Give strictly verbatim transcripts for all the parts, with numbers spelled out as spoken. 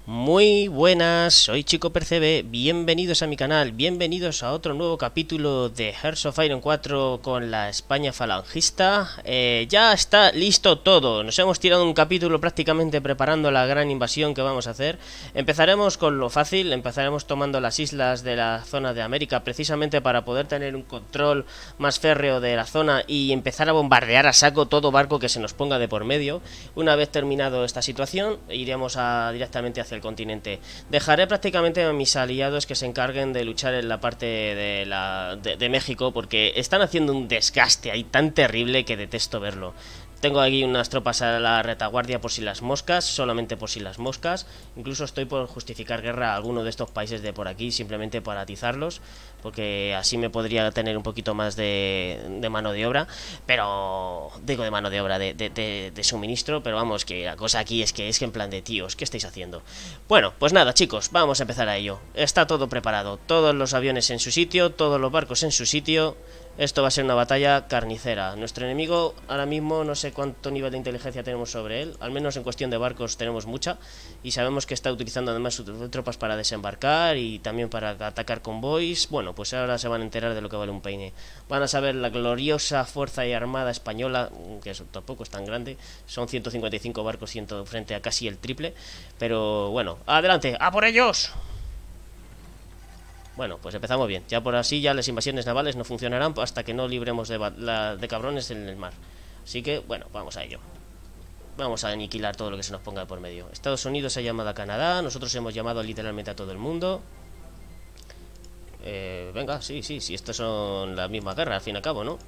Muy buenas, soy Chico Percebe, bienvenidos a mi canal, bienvenidos a otro nuevo capítulo de Hearts of Iron cuatro con la España falangista. Eh, ya está listo todo, nos hemos tirado un capítulo prácticamente preparando la gran invasión que vamos a hacer. Empezaremos con lo fácil, empezaremos tomando las islas de la zona de América precisamente para poder tener un control más férreo de la zona y empezar a bombardear a saco todo barco que se nos ponga de por medio. Una vez terminado esta situación, iremos a, directamente hacia el continente. Dejaré prácticamente a mis aliados que se encarguen de luchar en la parte de, la, de, de México, porque están haciendo un desgaste ahí tan terrible que detesto verlo. Tengo aquí unas tropas a la retaguardia por si las moscas, solamente por si las moscas. Incluso estoy por justificar guerra a alguno de estos países de por aquí, simplemente para atizarlos, porque así me podría tener un poquito más de, de mano de obra. Pero, digo de mano de obra, de, de, de, de suministro, pero vamos, que la cosa aquí es que es que en plan de tíos, ¿qué estáis haciendo? Bueno, pues nada chicos, vamos a empezar a ello. Está todo preparado, todos los aviones en su sitio, todos los barcos en su sitio. Esto va a ser una batalla carnicera. Nuestro enemigo ahora mismo no sé cuánto nivel de inteligencia tenemos sobre él. Al menos en cuestión de barcos tenemos mucha. Y sabemos que está utilizando además sus tropas para desembarcar y también para atacar convoys. Bueno, pues ahora se van a enterar de lo que vale un peine. Van a saber la gloriosa fuerza y armada española, que eso tampoco es tan grande. Son ciento cincuenta y cinco barcos frente a casi el triple. Pero bueno, adelante, ¡a por ellos! Bueno, pues empezamos bien. Ya por así ya las invasiones navales no funcionarán hasta que no libremos de, la, de cabrones en el mar. Así que, bueno, vamos a ello. Vamos a aniquilar todo lo que se nos ponga por medio. Estados Unidos ha llamado a Canadá. Nosotros hemos llamado literalmente a todo el mundo. Eh, venga, sí, sí, sí. Estos son la misma guerra, al fin y al cabo, ¿no?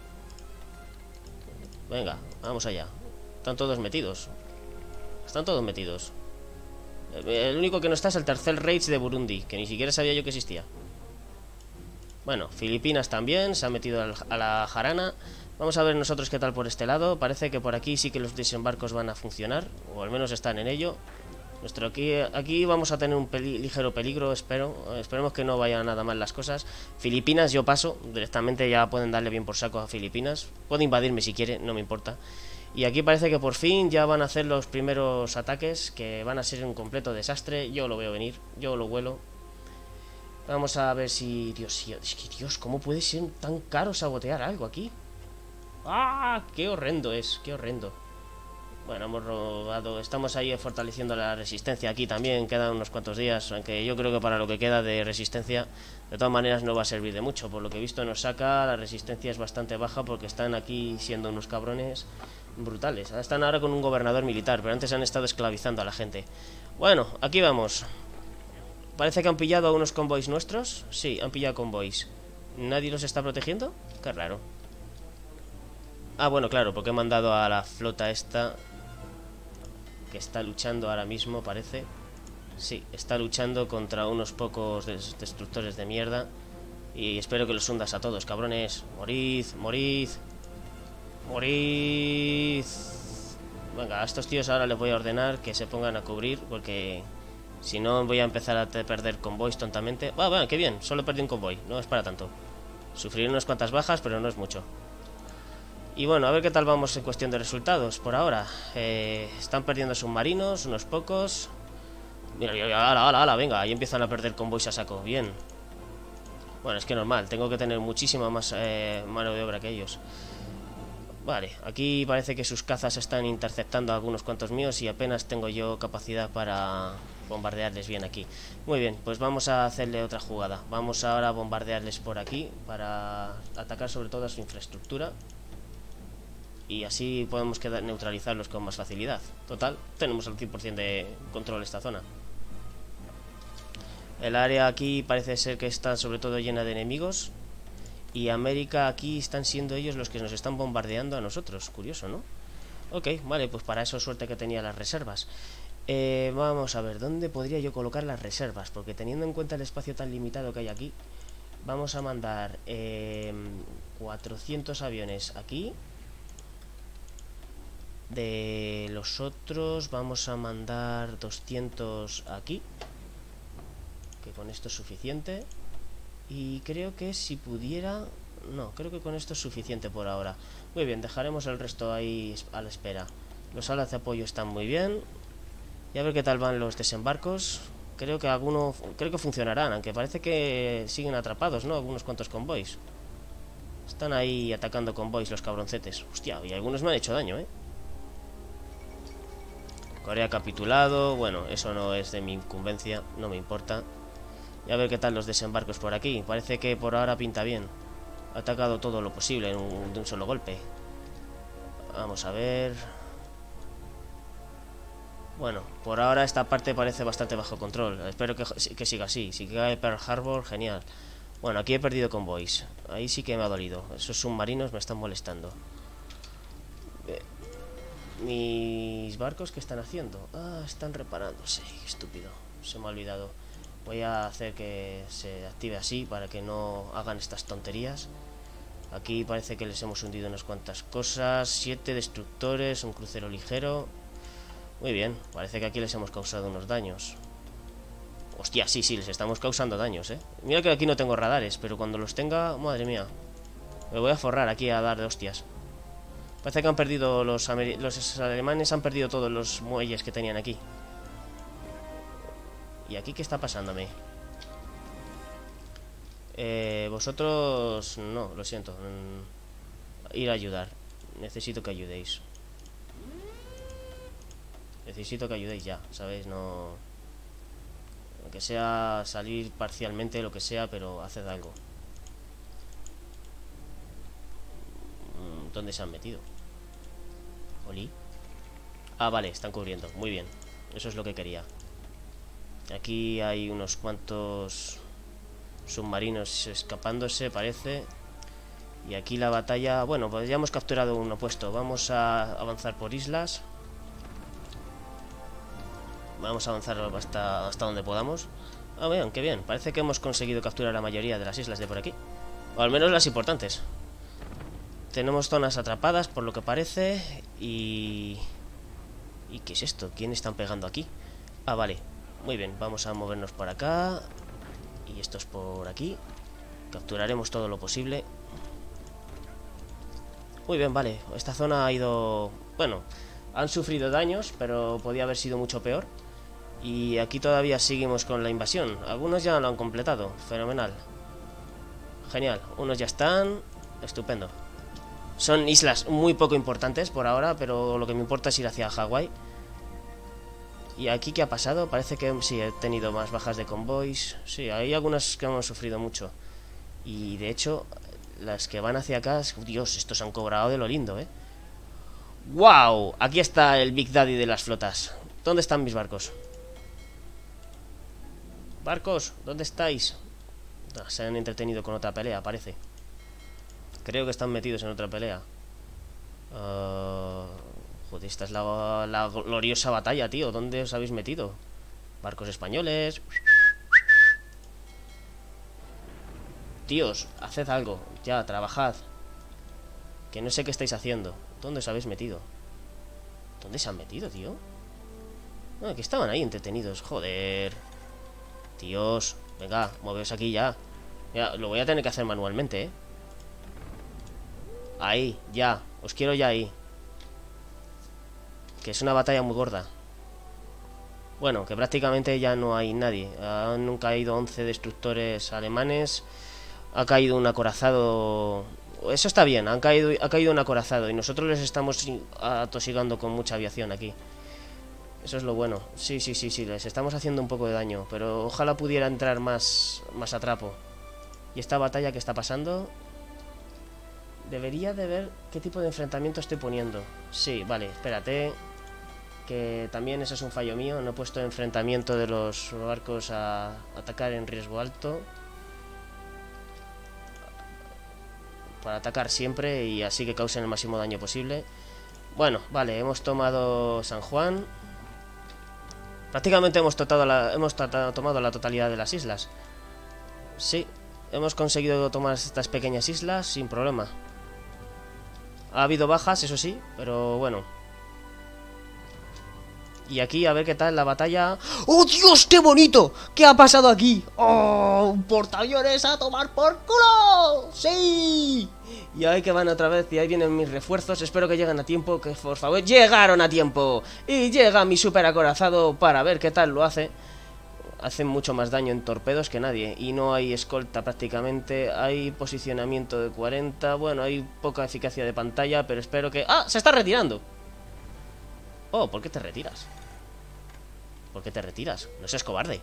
Venga, vamos allá. Están todos metidos. Están todos metidos. El único que no está es el tercer Reich de Burundi, que ni siquiera sabía yo que existía. Bueno, Filipinas también, se ha metido a la jarana. Vamos a ver nosotros qué tal por este lado. Parece que por aquí sí que los desembarcos van a funcionar, o al menos están en ello. Nuestro aquí, aquí vamos a tener un peli, ligero peligro, espero. Esperemos que no vayan nada mal las cosas. Filipinas yo paso, directamente ya pueden darle bien por saco a Filipinas. Puede invadirme si quiere, no me importa. Y aquí parece que por fin ya van a hacer los primeros ataques, que van a ser un completo desastre. Yo lo veo venir, yo lo huelo. Vamos a ver si... Dios, es que Dios, ¿cómo puede ser tan caro sabotear algo aquí? ¡Ah! ¡Qué horrendo es! ¡Qué horrendo! Bueno, hemos robado... Estamos ahí fortaleciendo la resistencia aquí también. Quedan unos cuantos días, aunque yo creo que para lo que queda de resistencia, de todas maneras no va a servir de mucho. Por lo que he visto nos saca, la resistencia es bastante baja porque están aquí siendo unos cabrones brutales. Están ahora con un gobernador militar, pero antes han estado esclavizando a la gente. Bueno, aquí vamos. Parece que han pillado a unos convoys nuestros. Sí, han pillado convoys. ¿Nadie los está protegiendo? Qué raro. Ah, bueno, claro, porque he mandado a la flota esta, que está luchando ahora mismo, parece. Sí, está luchando contra unos pocos des destructores de mierda. Y espero que los hundas a todos, cabrones. Morid, morid. Morid. Venga, a estos tíos ahora les voy a ordenar que se pongan a cubrir, porque si no voy a empezar a perder convoys tontamente. Va, va, qué bien, solo perdí un convoy, no es para tanto. Sufriré unas cuantas bajas, pero no es mucho. Y bueno, a ver qué tal vamos en cuestión de resultados por ahora. Eh, están perdiendo submarinos, unos pocos. Mira, ala, ala, ala, venga, ahí empiezan a perder convoys a saco, bien. Bueno, es que normal, tengo que tener muchísima más eh, mano de obra que ellos. Vale, aquí parece que sus cazas están interceptando a algunos cuantos míos y apenas tengo yo capacidad para bombardearles bien aquí. Muy bien, pues vamos a hacerle otra jugada. Vamos ahora a bombardearles por aquí para atacar sobre todo a su infraestructura. Y así podemos quedar, neutralizarlos con más facilidad. Total, tenemos al cien por cien de control esta zona. El área aquí parece ser que está sobre todo llena de enemigos. Y América aquí están siendo ellos los que nos están bombardeando a nosotros. Curioso, ¿no? Ok, vale, pues para eso suerte que tenía las reservas. eh, Vamos a ver, ¿dónde podría yo colocar las reservas? Porque teniendo en cuenta el espacio tan limitado que hay aquí, vamos a mandar eh, cuatrocientos aviones aquí. De los otros vamos a mandar doscientos aquí, que con esto es suficiente. Y creo que si pudiera... No, creo que con esto es suficiente por ahora. Muy bien, dejaremos el resto ahí a la espera. Los alas de apoyo están muy bien. Y a ver qué tal van los desembarcos. Creo que algunos, creo que funcionarán, aunque parece que siguen atrapados, ¿no? Algunos cuantos convoys. Están ahí atacando convoys los cabroncetes. Hostia, y algunos me han hecho daño, ¿eh? Corea capitulado. Bueno, eso no es de mi incumbencia, no me importa. Y a ver qué tal los desembarcos por aquí. Parece que por ahora pinta bien. Ha atacado todo lo posible en un, de un solo golpe. Vamos a ver. Bueno, por ahora esta parte parece bastante bajo control. Espero que, que siga así. Si cae Pearl Harbor, genial. Bueno, aquí he perdido convoys. Ahí sí que me ha dolido. Esos submarinos me están molestando. Eh, ¿Mis barcos qué están haciendo? Ah, están reparándose. Qué estúpido. Se me ha olvidado. Voy a hacer que se active así para que no hagan estas tonterías. Aquí parece que les hemos hundido unas cuantas cosas. Siete destructores, un crucero ligero. Muy bien, parece que aquí les hemos causado unos daños. Hostia, sí, sí, les estamos causando daños, eh. Mira que aquí no tengo radares, pero cuando los tenga, madre mía, me voy a forrar aquí a dar de hostias. Parece que han perdido los, los alemanes han perdido todos los muelles que tenían aquí. ¿Y aquí qué está pasándome? Eh, vosotros... No, lo siento. Mm, ir a ayudar. Necesito que ayudéis. Necesito que ayudéis ya, ¿sabéis? No... Aunque sea salir parcialmente, lo que sea, pero haced algo. ¿Dónde se han metido? ¿Oli? Ah, vale, están cubriendo. Muy bien. Eso es lo que quería. Aquí hay unos cuantos submarinos escapándose, parece. Y aquí la batalla... Bueno, pues ya hemos capturado un opuesto. Vamos a avanzar por islas. Vamos a avanzar hasta, hasta donde podamos. Ah, vean, qué bien. Parece que hemos conseguido capturar la mayoría de las islas de por aquí. O al menos las importantes. Tenemos zonas atrapadas, por lo que parece. Y... ¿Y qué es esto? ¿Quién están pegando aquí? Ah, vale. Muy bien, vamos a movernos por acá. Y estos por aquí. Capturaremos todo lo posible. Muy bien, vale. Esta zona ha ido... Bueno, han sufrido daños, pero podía haber sido mucho peor. Y aquí todavía seguimos con la invasión. Algunos ya lo han completado. Fenomenal. Genial. Unos ya están. Estupendo. Son islas muy poco importantes por ahora, pero lo que me importa es ir hacia Hawái. ¿Y aquí qué ha pasado? Parece que sí, he tenido más bajas de convoys. Sí, hay algunas que hemos sufrido mucho. Y de hecho, las que van hacia acá... Dios, estos han cobrado de lo lindo, ¿eh? ¡Wow! Aquí está el Big Daddy de las flotas. ¿Dónde están mis barcos? Barcos, ¿dónde estáis? Ah, se han entretenido con otra pelea, parece. Creo que están metidos en otra pelea. uh, Joder, esta es la, la gloriosa batalla, tío. ¿Dónde os habéis metido? Barcos españoles. Tíos, haced algo. Ya, trabajad. Que no sé qué estáis haciendo. ¿Dónde os habéis metido? ¿Dónde se han metido, tío? No, que estaban ahí entretenidos. Joder. Tíos, venga, moveos aquí ya. Mira, lo voy a tener que hacer manualmente, ¿eh? Ahí, ya, os quiero ya ahí. Que es una batalla muy gorda. Bueno, que prácticamente ya no hay nadie. Han caído once destructores alemanes. Ha caído un acorazado. Eso está bien, han caído, ha caído un acorazado. Y nosotros les estamos atosigando con mucha aviación aquí. Eso es lo bueno. Sí, sí, sí, sí, les estamos haciendo un poco de daño. Pero ojalá pudiera entrar más, más a trapo. ¿Y esta batalla que está pasando? Debería de ver qué tipo de enfrentamiento estoy poniendo. Sí, vale, espérate. Que también eso es un fallo mío. No he puesto enfrentamiento de los barcos a atacar en riesgo alto. Para atacar siempre y así que causen el máximo daño posible. Bueno, vale, hemos tomado San Juan. Prácticamente hemos, tratado la, hemos tratado, tomado la totalidad de las islas. Sí, hemos conseguido tomar estas pequeñas islas sin problema. Ha habido bajas, eso sí, pero bueno. Y aquí a ver qué tal la batalla. ¡Oh, Dios, qué bonito! ¿Qué ha pasado aquí? ¡Oh, un portaaviones a tomar por culo! ¡Sí! Y ahí que van otra vez y ahí vienen mis refuerzos. Espero que lleguen a tiempo, que por favor... ¡Llegaron a tiempo! Y llega mi super acorazado para ver qué tal lo hace. Hacen mucho más daño en torpedos que nadie. Y no hay escolta prácticamente. Hay posicionamiento de cuarenta. Bueno, hay poca eficacia de pantalla, pero espero que... ¡Ah! ¡Se está retirando! Oh, ¿por qué te retiras? ¿Por qué te retiras? No seas cobarde.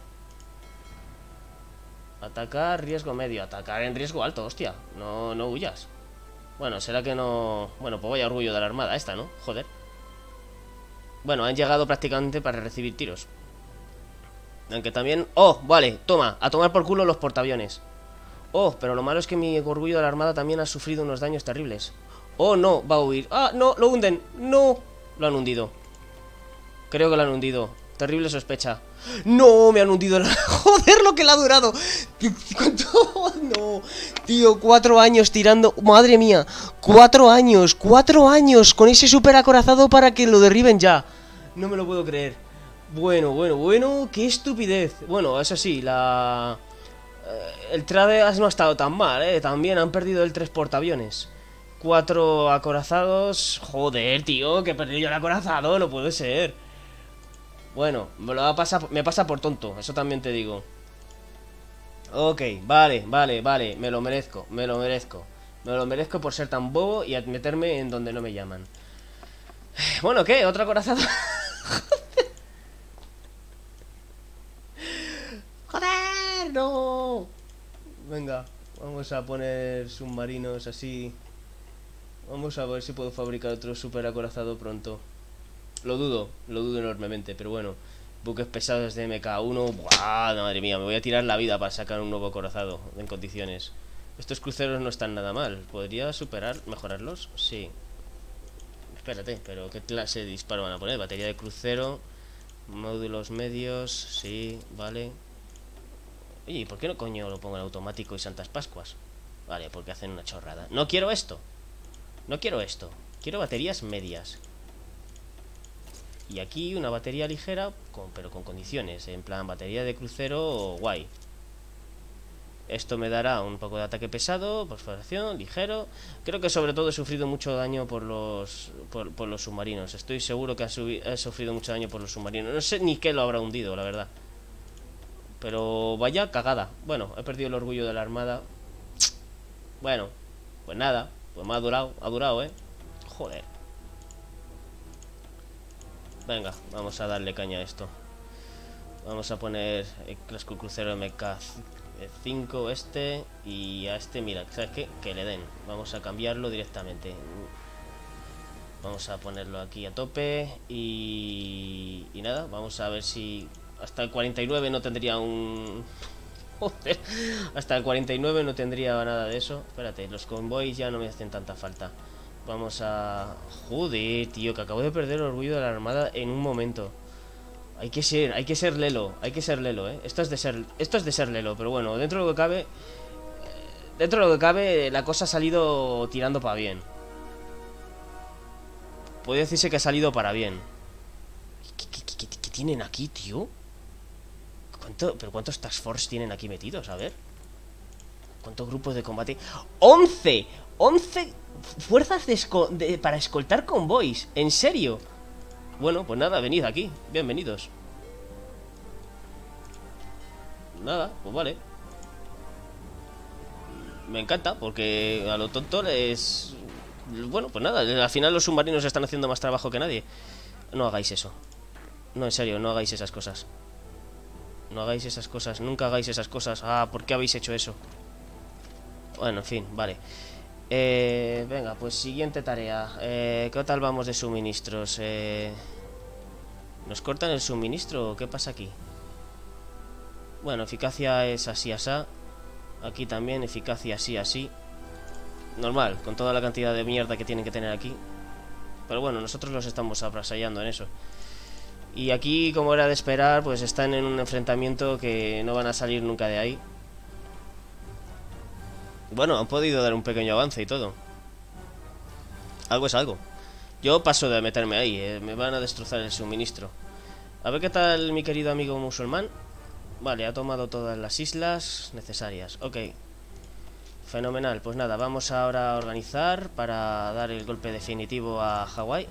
Atacar, riesgo medio. Atacar en riesgo alto, hostia. No, no huyas. Bueno, será que no... Bueno, pues vaya orgullo de la armada esta, ¿no? Joder. Bueno, han llegado prácticamente para recibir tiros. Aunque también... ¡Oh! Vale, toma. A tomar por culo los portaaviones. Oh, pero lo malo es que mi orgullo de la armada también ha sufrido unos daños terribles. Oh, no, va a huir. ¡Ah, no! ¡Lo hunden! ¡No! Lo han hundido. Creo que lo han hundido. Terrible sospecha. ¡No! Me han hundido la... ¡Joder, lo que le ha durado! ¿Cuánto? No. Tío, cuatro años tirando... ¡Madre mía! ¡Cuatro años! ¡Cuatro años! Con ese super acorazado para que lo derriben ya. No me lo puedo creer. Bueno, bueno, bueno. ¡Qué estupidez! Bueno, eso sí, la... El Tradeas no ha estado tan mal, ¿eh? También han perdido el tres portaaviones. Cuatro acorazados... Joder, tío, que he perdido yo el acorazado. No puede ser. Bueno, me, lo va a pasar, me pasa por tonto, eso también te digo. Ok, vale, vale, vale, me lo merezco, me lo merezco. Me lo merezco por ser tan bobo y meterme en donde no me llaman. Bueno, ¿qué? ¿Otro acorazado? ¡Joder! ¡No! Venga, vamos a poner submarinos así. Vamos a ver si puedo fabricar otro super acorazado pronto. Lo dudo, lo dudo enormemente, pero bueno. Buques pesados de M K uno. ¡Buah! Madre mía, me voy a tirar la vida para sacar un nuevo acorazado en condiciones. Estos cruceros no están nada mal. ¿Podría superar, mejorarlos? Sí. Espérate, pero ¿qué clase de disparo van a poner? Batería de crucero, módulos medios, sí, vale. Oye, ¿y por qué no coño lo pongo en automático y Santas Pascuas? Vale, porque hacen una chorrada. No quiero esto. No quiero esto. Quiero baterías medias. Y aquí una batería ligera, con, pero con condiciones. En plan, batería de crucero, guay. Esto me dará un poco de ataque pesado, perforación, ligero. Creo que sobre todo he sufrido mucho daño por los por, por los submarinos. Estoy seguro que he sufrido mucho daño por los submarinos. No sé ni qué lo habrá hundido, la verdad. Pero vaya cagada. Bueno, he perdido el orgullo de la armada. Bueno, pues nada. Pues me ha durado, ha durado, eh. Joder. Venga, vamos a darle caña a esto. Vamos a poner el casco crucero M K cinco este. Y a este, mira, ¿sabes qué? Que le den. Vamos a cambiarlo directamente. Vamos a ponerlo aquí a tope. Y, y nada, vamos a ver si hasta el cuarenta y nueve no tendría un... Joder, hasta el cuarenta y nueve no tendría nada de eso. Espérate, los convoys ya no me hacen tanta falta. Vamos a... Joder, tío, que acabo de perder el orgullo de la armada en un momento. Hay que ser, hay que ser lelo, hay que ser lelo, eh. Esto es de ser, esto es de ser lelo, pero bueno, dentro de lo que cabe, dentro de lo que cabe, la cosa ha salido tirando para bien. Puede decirse que ha salido para bien. ¿Qué, qué, qué, qué, qué tienen aquí, tío? ¿Cuánto, pero cuántos Task Force tienen aquí metidos? A ver. ¿Cuántos grupos de combate? ¡once! ¡once fuerzas de esco de, para escoltar convoys! ¿En serio? Bueno, pues nada, venid aquí. Bienvenidos. Nada, pues vale. Me encanta, porque a lo tonto es... Bueno, pues nada, al final los submarinos están haciendo más trabajo que nadie. No hagáis eso. No, en serio, no hagáis esas cosas. No hagáis esas cosas, nunca hagáis esas cosas. Ah, ¿por qué habéis hecho eso? Bueno, en fin, vale. Eh, venga, pues siguiente tarea. eh, ¿Qué tal vamos de suministros? Eh, ¿Nos cortan el suministro o qué pasa aquí? Bueno, eficacia es así, así. Aquí también, eficacia así, así. Normal, con toda la cantidad de mierda que tienen que tener aquí. Pero bueno, nosotros los estamos abrasallando en eso. Y aquí, como era de esperar, pues están en un enfrentamiento que no van a salir nunca de ahí. Bueno, han podido dar un pequeño avance y todo. Algo es algo. Yo paso de meterme ahí, eh, me van a destrozar el suministro. A ver qué tal mi querido amigo musulmán. Vale, ha tomado todas las islas necesarias. Ok. Fenomenal, pues nada, vamos ahora a organizar para dar el golpe definitivo a Hawái.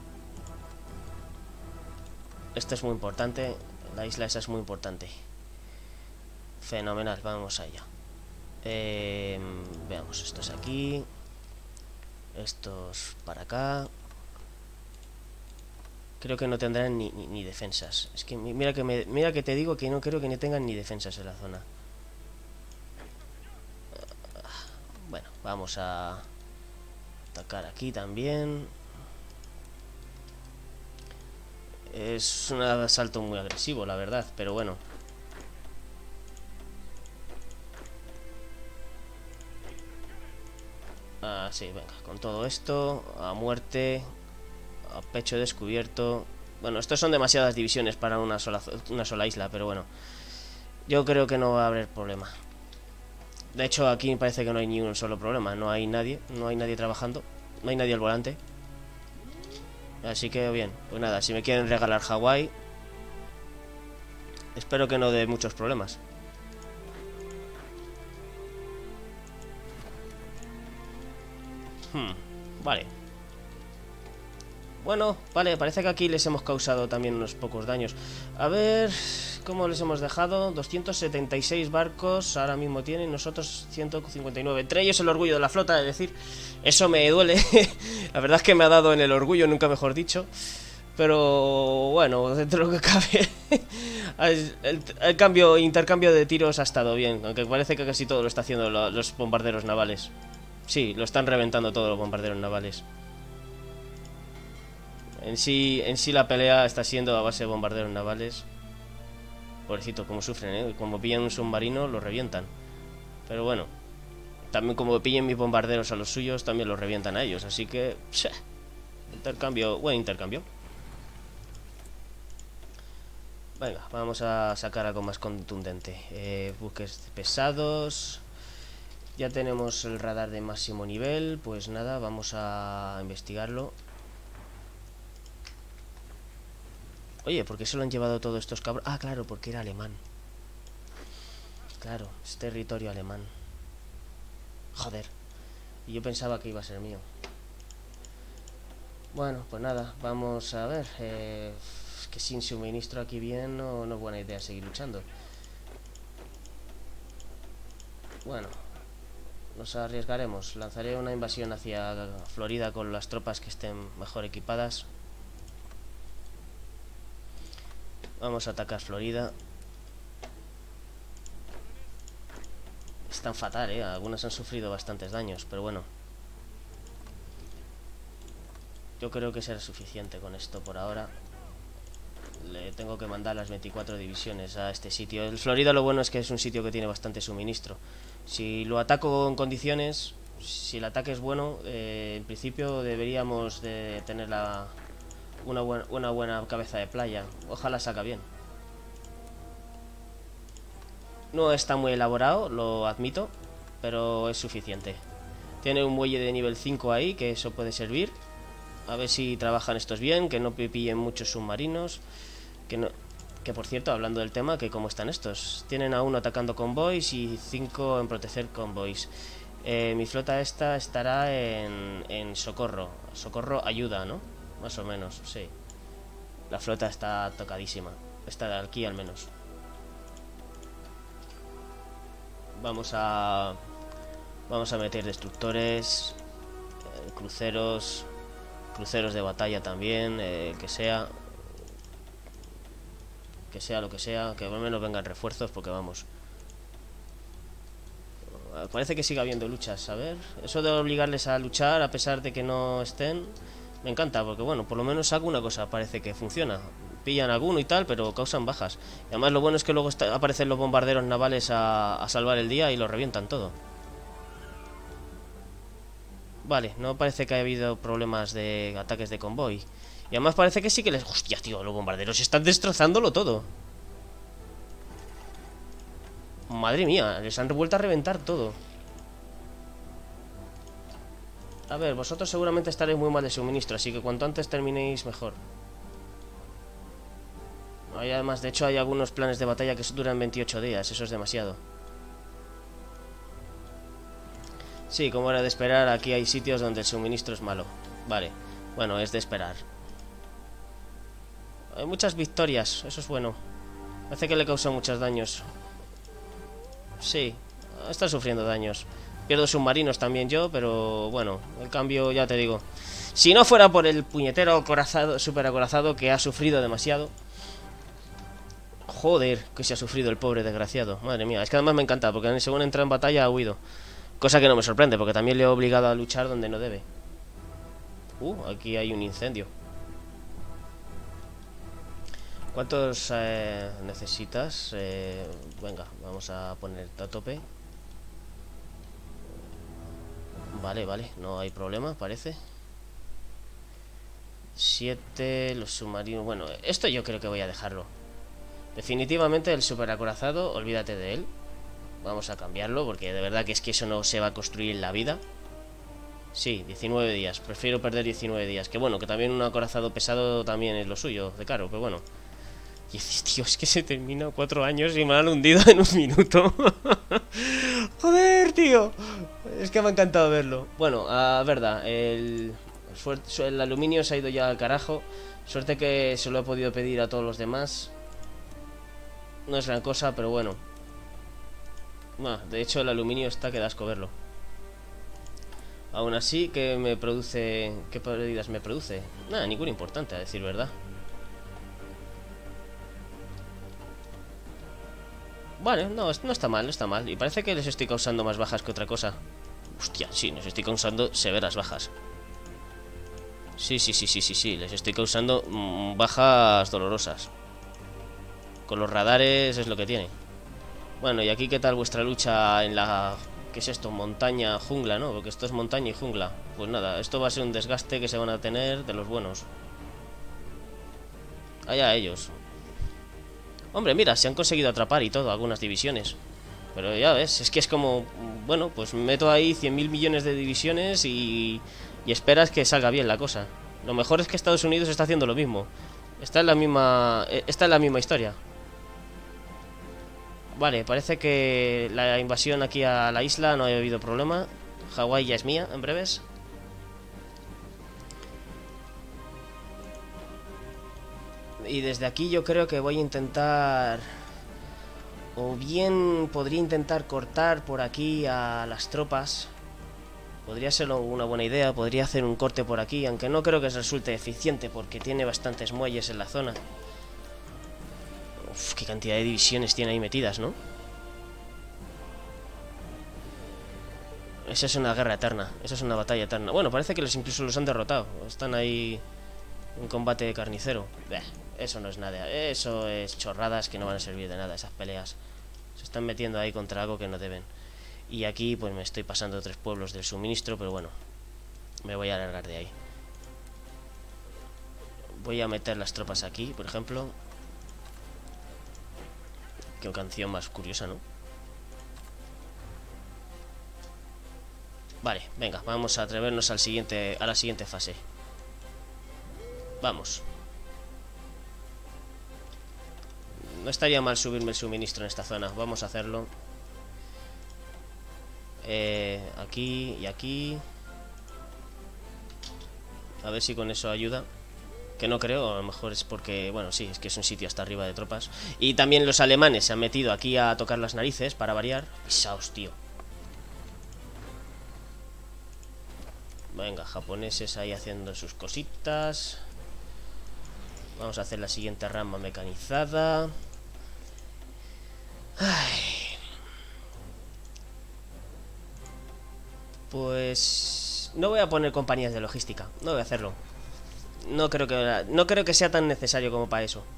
Esto es muy importante, la isla esa es muy importante. Fenomenal, vamos allá. eh, Veamos, estos aquí, estos para acá. Creo que no tendrán ni, ni, ni defensas. Es que mira que me, mira que te digo que no creo que ni tengan ni defensas en la zona. Bueno, vamos a atacar aquí también. Es un asalto muy agresivo, la verdad, pero bueno. Ah, sí, venga, con todo esto, a muerte, a pecho descubierto. Bueno, estos son demasiadas divisiones para una sola, una sola isla, pero bueno. Yo creo que no va a haber problema. De hecho, aquí parece que no hay ni un solo problema. No hay nadie, no hay nadie trabajando. No hay nadie al volante. Así que bien, pues nada, si me quieren regalar Hawái, espero que no dé muchos problemas. Hmm, vale. Bueno, vale, parece que aquí les hemos causado también unos pocos daños. A ver, ¿cómo les hemos dejado? doscientos setenta y seis barcos ahora mismo tienen, nosotros ciento cincuenta y nueve. Entre ellos el orgullo de la flota, es decir, eso me duele. La verdad es que me ha dado en el orgullo, nunca mejor dicho. Pero bueno, dentro de lo que cabe, el, el cambio, intercambio de tiros ha estado bien, aunque parece que casi todo lo está haciendo lo, los bombarderos navales. Sí, lo están reventando todos los bombarderos navales. En sí, en sí la pelea está siendo a base de bombarderos navales. Pobrecito, como sufren, ¿eh? Como pillan un submarino, lo revientan. Pero bueno, también como pillen mis bombarderos a los suyos, también los revientan a ellos. Así que, psh, intercambio, buen intercambio. Venga, vamos a sacar algo más contundente. eh, Buques pesados. Ya tenemos el radar de máximo nivel. Pues nada, vamos a investigarlo. Oye, ¿por qué se lo han llevado todos estos cabros? Ah, claro, porque era alemán. Claro, es territorio alemán. Joder. Y yo pensaba que iba a ser mío. Bueno, pues nada, vamos a ver. Eh, es que sin suministro aquí bien no, no es buena idea seguir luchando. Bueno, nos arriesgaremos. Lanzaré una invasión hacia Florida con las tropas que estén mejor equipadas. Vamos a atacar Florida. Están fatal, eh. Algunas han sufrido bastantes daños, pero bueno. Yo creo que será suficiente con esto por ahora. Le tengo que mandar las veinticuatro divisiones a este sitio. El Florida lo bueno es que es un sitio que tiene bastante suministro. Si lo ataco en condiciones, si el ataque es bueno, eh, en principio deberíamos de tener la... Una buena, una buena cabeza de playa. Ojalá salga bien. No está muy elaborado, lo admito, pero es suficiente. Tiene un muelle de nivel cinco ahí, que eso puede servir. A ver si trabajan estos bien, que no pillen muchos submarinos. Que no... Que por cierto, hablando del tema, que cómo están estos. Tienen a uno atacando convoys y cinco en proteger convoys. Eh, mi flota esta estará en, en socorro. Socorro ayuda, ¿no? Más o menos, sí. La flota está tocadísima. Esta de aquí al menos. Vamos a... Vamos a meter destructores, eh, cruceros, cruceros de batalla también, eh, que sea... Que sea lo que sea, que al menos vengan refuerzos, porque vamos... Parece que sigue habiendo luchas, a ver. Eso de obligarles a luchar a pesar de que no estén... Me encanta, porque bueno, por lo menos alguna cosa parece que funciona. Pillan alguno y tal, pero causan bajas. Y además lo bueno es que luego está, aparecen los bombarderos navales a, a salvar el día y lo revientan todo. Vale, no parece que haya habido problemas de ataques de convoy. Y además parece que sí que les... Hostia, tío, los bombarderos están destrozándolo todo. Madre mía, les han vuelto a reventar todo. A ver, vosotros seguramente estaréis muy mal de suministro, así que cuanto antes terminéis mejor. Hay además, de hecho, hay algunos planes de batalla que duran veintiocho días. Eso es demasiado. Sí, como era de esperar, aquí hay sitios donde el suministro es malo. Vale, bueno, es de esperar. Hay muchas victorias, eso es bueno. Parece que le causó muchos daños. Sí, está sufriendo daños. Pierdo submarinos también yo, pero bueno, el cambio ya te digo. Si no fuera por el puñetero acorazado, super acorazado que ha sufrido demasiado. Joder, que se ha sufrido el pobre desgraciado. Madre mía, es que además me encanta, porque según entra en batalla ha huido. Cosa que no me sorprende, porque también le he obligado a luchar donde no debe. Uh, aquí hay un incendio. ¿Cuántos eh, necesitas? Eh, venga, vamos a poner a tope. Vale, vale, no hay problema, parece. Siete, los submarinos. Bueno, esto yo creo que voy a dejarlo. Definitivamente el superacorazado, olvídate de él. Vamos a cambiarlo, porque de verdad que es que eso no se va a construir en la vida. Sí, diecinueve días, prefiero perder diecinueve días. Que bueno, que también un acorazado pesado también es lo suyo, de caro, pero bueno. Y dices, tío, es que se termina cuatro años y me han hundido en un minuto. Joder, tío. Es que me ha encantado verlo. Bueno, a verdad, el, el aluminio se ha ido ya al carajo. Suerte que se lo he podido pedir a todos los demás. No es gran cosa, pero bueno. Bueno, de hecho el aluminio está que da asco verlo. Aún así, ¿qué me produce? ¿Qué pérdidas me produce? Nada, ninguna importante, a decir verdad. Vale, no, no está mal, no está mal. Y parece que les estoy causando más bajas que otra cosa. Hostia, sí, les estoy causando severas bajas. Sí, sí, sí, sí, sí, sí. Les estoy causando mmm, bajas dolorosas. Con los radares es lo que tiene. Bueno, y aquí, ¿qué tal vuestra lucha en la... ¿Qué es esto? Montaña, jungla, ¿no? Porque esto es montaña y jungla. Pues nada, esto va a ser un desgaste que se van a tener de los buenos. Allá ellos. Hombre, mira, se han conseguido atrapar y todo, algunas divisiones. Pero ya ves, es que es como... Bueno, pues meto ahí cien mil millones de divisiones y... Y esperas que salga bien la cosa. Lo mejor es que Estados Unidos está haciendo lo mismo. Está en la misma... Está en la misma historia. Vale, parece que la invasión aquí a la isla no ha habido problema. Hawái ya es mía en breves. Y desde aquí yo creo que voy a intentar... O bien podría intentar cortar por aquí a las tropas. Podría ser una buena idea, podría hacer un corte por aquí, aunque no creo que resulte eficiente porque tiene bastantes muelles en la zona. Uf, qué cantidad de divisiones tiene ahí metidas, ¿no? Esa es una guerra eterna, esa es una batalla eterna. Bueno, parece que los incluso los han derrotado. Están ahí en combate carnicero. Beh, eso no es nada, eso es chorradas que no van a servir de nada, esas peleas. Se están metiendo ahí contra algo que no deben. Y aquí pues me estoy pasando tres pueblos del suministro, pero bueno, me voy a alargar de ahí. Voy a meter las tropas aquí, por ejemplo. Qué canción más curiosa, ¿no? Vale, venga, vamos a atrevernos al siguiente, a la siguiente fase. Vamos. No estaría mal subirme el suministro en esta zona. Vamos a hacerlo. Eh, aquí y aquí. A ver si con eso ayuda. Que no creo, a lo mejor es porque... Bueno, sí, es que es un sitio hasta arriba de tropas. Y también los alemanes se han metido aquí a tocar las narices, para variar. Pisaos, tío. Venga, japoneses ahí haciendo sus cositas. Vamos a hacer la siguiente rama mecanizada. Ay. Pues... No voy a poner compañías de logística. No voy a hacerlo. No creo que, no creo que sea tan necesario como para eso.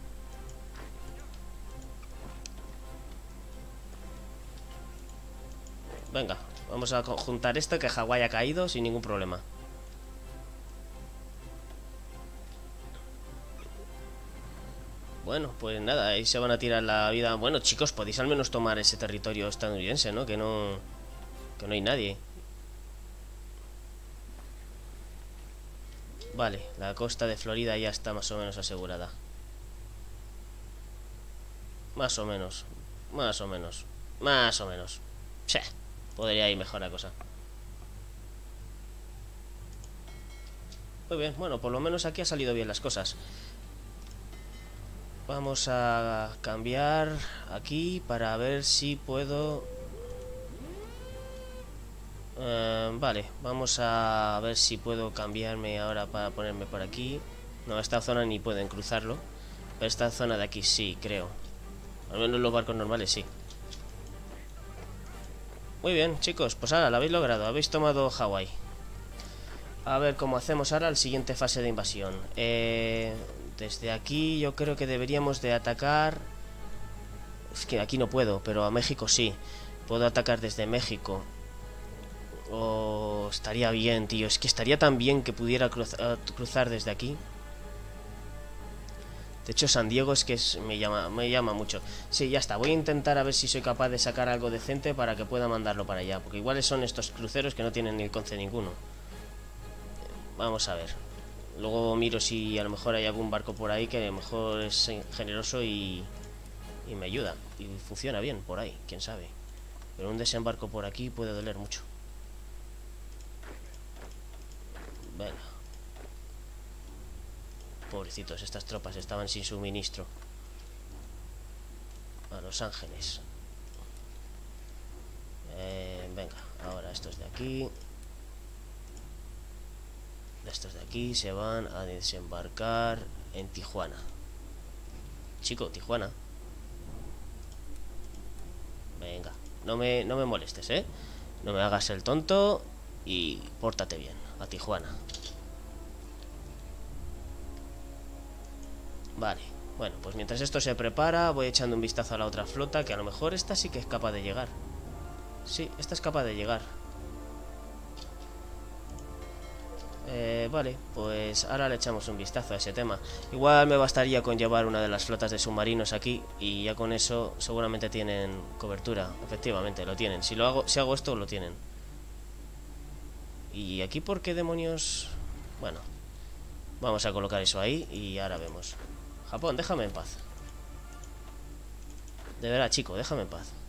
Venga, vamos a juntar esto, que Hawái ha caído sin ningún problema. Bueno, pues nada, ahí se van a tirar la vida. Bueno, chicos, podéis al menos tomar ese territorio estadounidense, ¿no? Que no... Que no hay nadie. Vale, la costa de Florida ya está más o menos asegurada. Más o menos. Más o menos. Más o menos. Che, podría ir mejor la cosa. Muy bien, bueno, por lo menos aquí ha salido bien las cosas. Vamos a cambiar aquí para ver si puedo... Eh, vale, vamos a ver si puedo cambiarme ahora para ponerme por aquí. No, esta zona ni pueden cruzarlo. Pero esta zona de aquí sí, creo. Al menos los barcos normales sí. Muy bien, chicos, pues ahora lo habéis logrado. Habéis tomado Hawái. A ver cómo hacemos ahora la siguiente fase de invasión. Eh... Desde aquí yo creo que deberíamos de atacar... Es que aquí no puedo, pero a México sí. Puedo atacar desde México. Oh, estaría bien, tío. Es que estaría tan bien que pudiera cruzar, cruzar desde aquí. De hecho, San Diego es que es, me llama, me llama mucho. Sí, ya está. Voy a intentar a ver si soy capaz de sacar algo decente para que pueda mandarlo para allá. Porque iguales son estos cruceros que no tienen ni conce ninguno. Vamos a ver. Luego miro si a lo mejor hay algún barco por ahí que a lo mejor es generoso y, y me ayuda. Y funciona bien por ahí, quién sabe. Pero un desembarco por aquí puede doler mucho. Venga. Pobrecitos, estas tropas estaban sin suministro. A Los Ángeles. Eh, venga, ahora estos de aquí. Estos de aquí se van a desembarcar en Tijuana. Chico, Tijuana. Venga, no me, no me molestes, ¿eh? No me hagas el tonto y pórtate bien. A Tijuana. Vale, bueno, pues mientras esto se prepara, voy echando un vistazo a la otra flota, que a lo mejor esta sí que es capaz de llegar. Sí, esta es capaz de llegar. Eh, vale, pues ahora le echamos un vistazo a ese tema. Igual me bastaría con llevar una de las flotas de submarinos aquí y ya con eso seguramente tienen cobertura. Efectivamente, lo tienen. Si lo hago, si hago esto, lo tienen. ¿Y aquí por qué demonios? Bueno, vamos a colocar eso ahí y ahora vemos. Japón, déjame en paz. De verdad, chico, déjame en paz.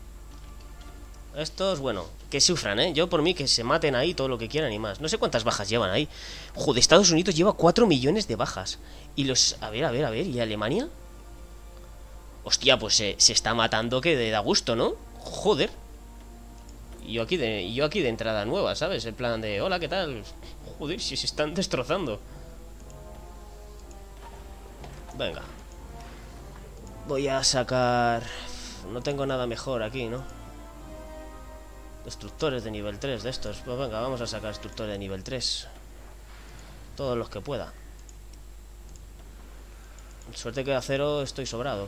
Estos, bueno, que sufran, ¿eh? Yo por mí que se maten ahí todo lo que quieran y más. No sé cuántas bajas llevan ahí. Joder, Estados Unidos lleva cuatro millones de bajas. Y los... A ver, a ver, a ver. ¿Y Alemania? Hostia, pues se, se está matando que da gusto, ¿no? Joder. Y yo aquí de, yo aquí de entrada nueva, ¿sabes? El plan de, hola, ¿qué tal? Joder, si se están destrozando. Venga. Voy a sacar... No tengo nada mejor aquí, ¿no? Destructores de nivel tres de estos. Pues venga, vamos a sacar destructores de nivel tres. Todos los que pueda. Suerte que de acero estoy sobrado.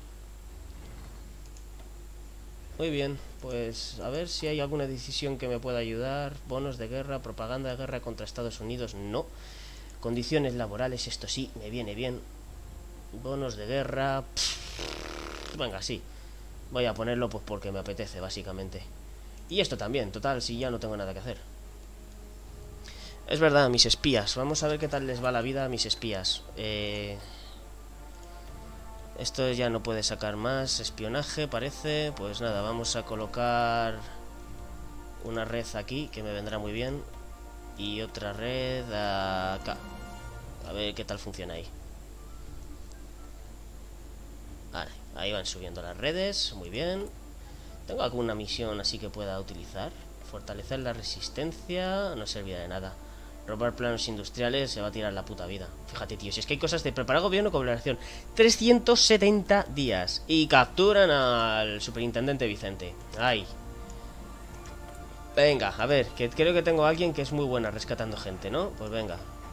Muy bien, pues a ver si hay alguna decisión que me pueda ayudar. Bonos de guerra, propaganda de guerra contra Estados Unidos, no. Condiciones laborales, esto sí, me viene bien. Bonos de guerra. Pff, venga, sí. Voy a ponerlo pues porque me apetece, básicamente. Y esto también, total, si ya no tengo nada que hacer. Es verdad, mis espías. Vamos a ver qué tal les va la vida a mis espías. Eh... Esto ya no puede sacar más. Espionaje, parece. Pues nada, vamos a colocar una red aquí, que me vendrá muy bien. Y otra red acá. A ver qué tal funciona ahí. Vale, ahí van subiendo las redes. Muy bien. ¿Tengo alguna misión así que pueda utilizar? Fortalecer la resistencia. No servirá de nada. Robar planos industriales, se va a tirar la puta vida. Fíjate, tío, si es que hay cosas de preparar gobierno con población. trescientos setenta días. Y capturan al superintendente Vicente. Ay. Venga, a ver, que creo que tengo a alguien que es muy buena rescatando gente, ¿no? Pues venga.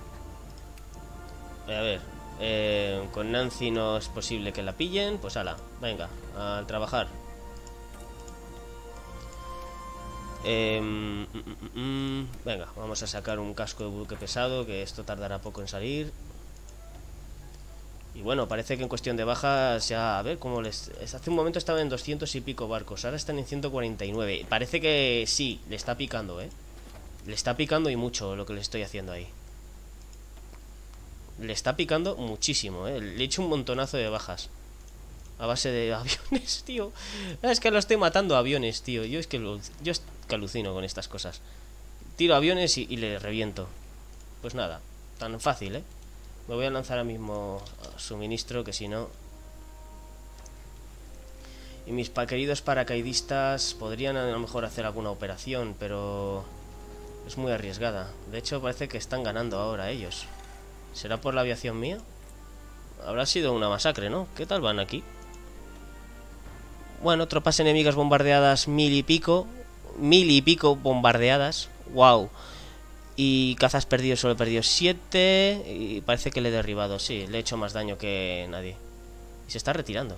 A ver, eh, con Nancy no es posible que la pillen. Pues ala, venga, a trabajar. Eh, mm, mm, mm, venga, vamos a sacar un casco de buque pesado, que esto tardará poco en salir. Y bueno, parece que en cuestión de bajas ya, a ver cómo les... Hace un momento estaban en doscientos y pico barcos, ahora están en ciento cuarenta y nueve. Parece que sí, le está picando, ¿eh? Le está picando y mucho lo que le estoy haciendo ahí. Le está picando muchísimo, ¿eh? Le he hecho un montonazo de bajas. A base de aviones, tío. Es que lo estoy matando a aviones, tío. Yo es que, lo, yo es que alucino con estas cosas. Tiro aviones y, y le reviento. Pues nada, tan fácil, ¿eh? Me voy a lanzar ahora mismo a suministro, que si no... Y mis pa queridos paracaidistas podrían a lo mejor hacer alguna operación, pero... es muy arriesgada. De hecho, parece que están ganando ahora ellos. ¿Será por la aviación mía? Habrá sido una masacre, ¿no? ¿Qué tal van aquí? Bueno, tropas enemigas bombardeadas mil y pico. Mil y pico bombardeadas. Wow. Y cazas perdidos, solo he perdido siete. Y parece que le he derribado. Sí, le he hecho más daño que nadie. Y se está retirando.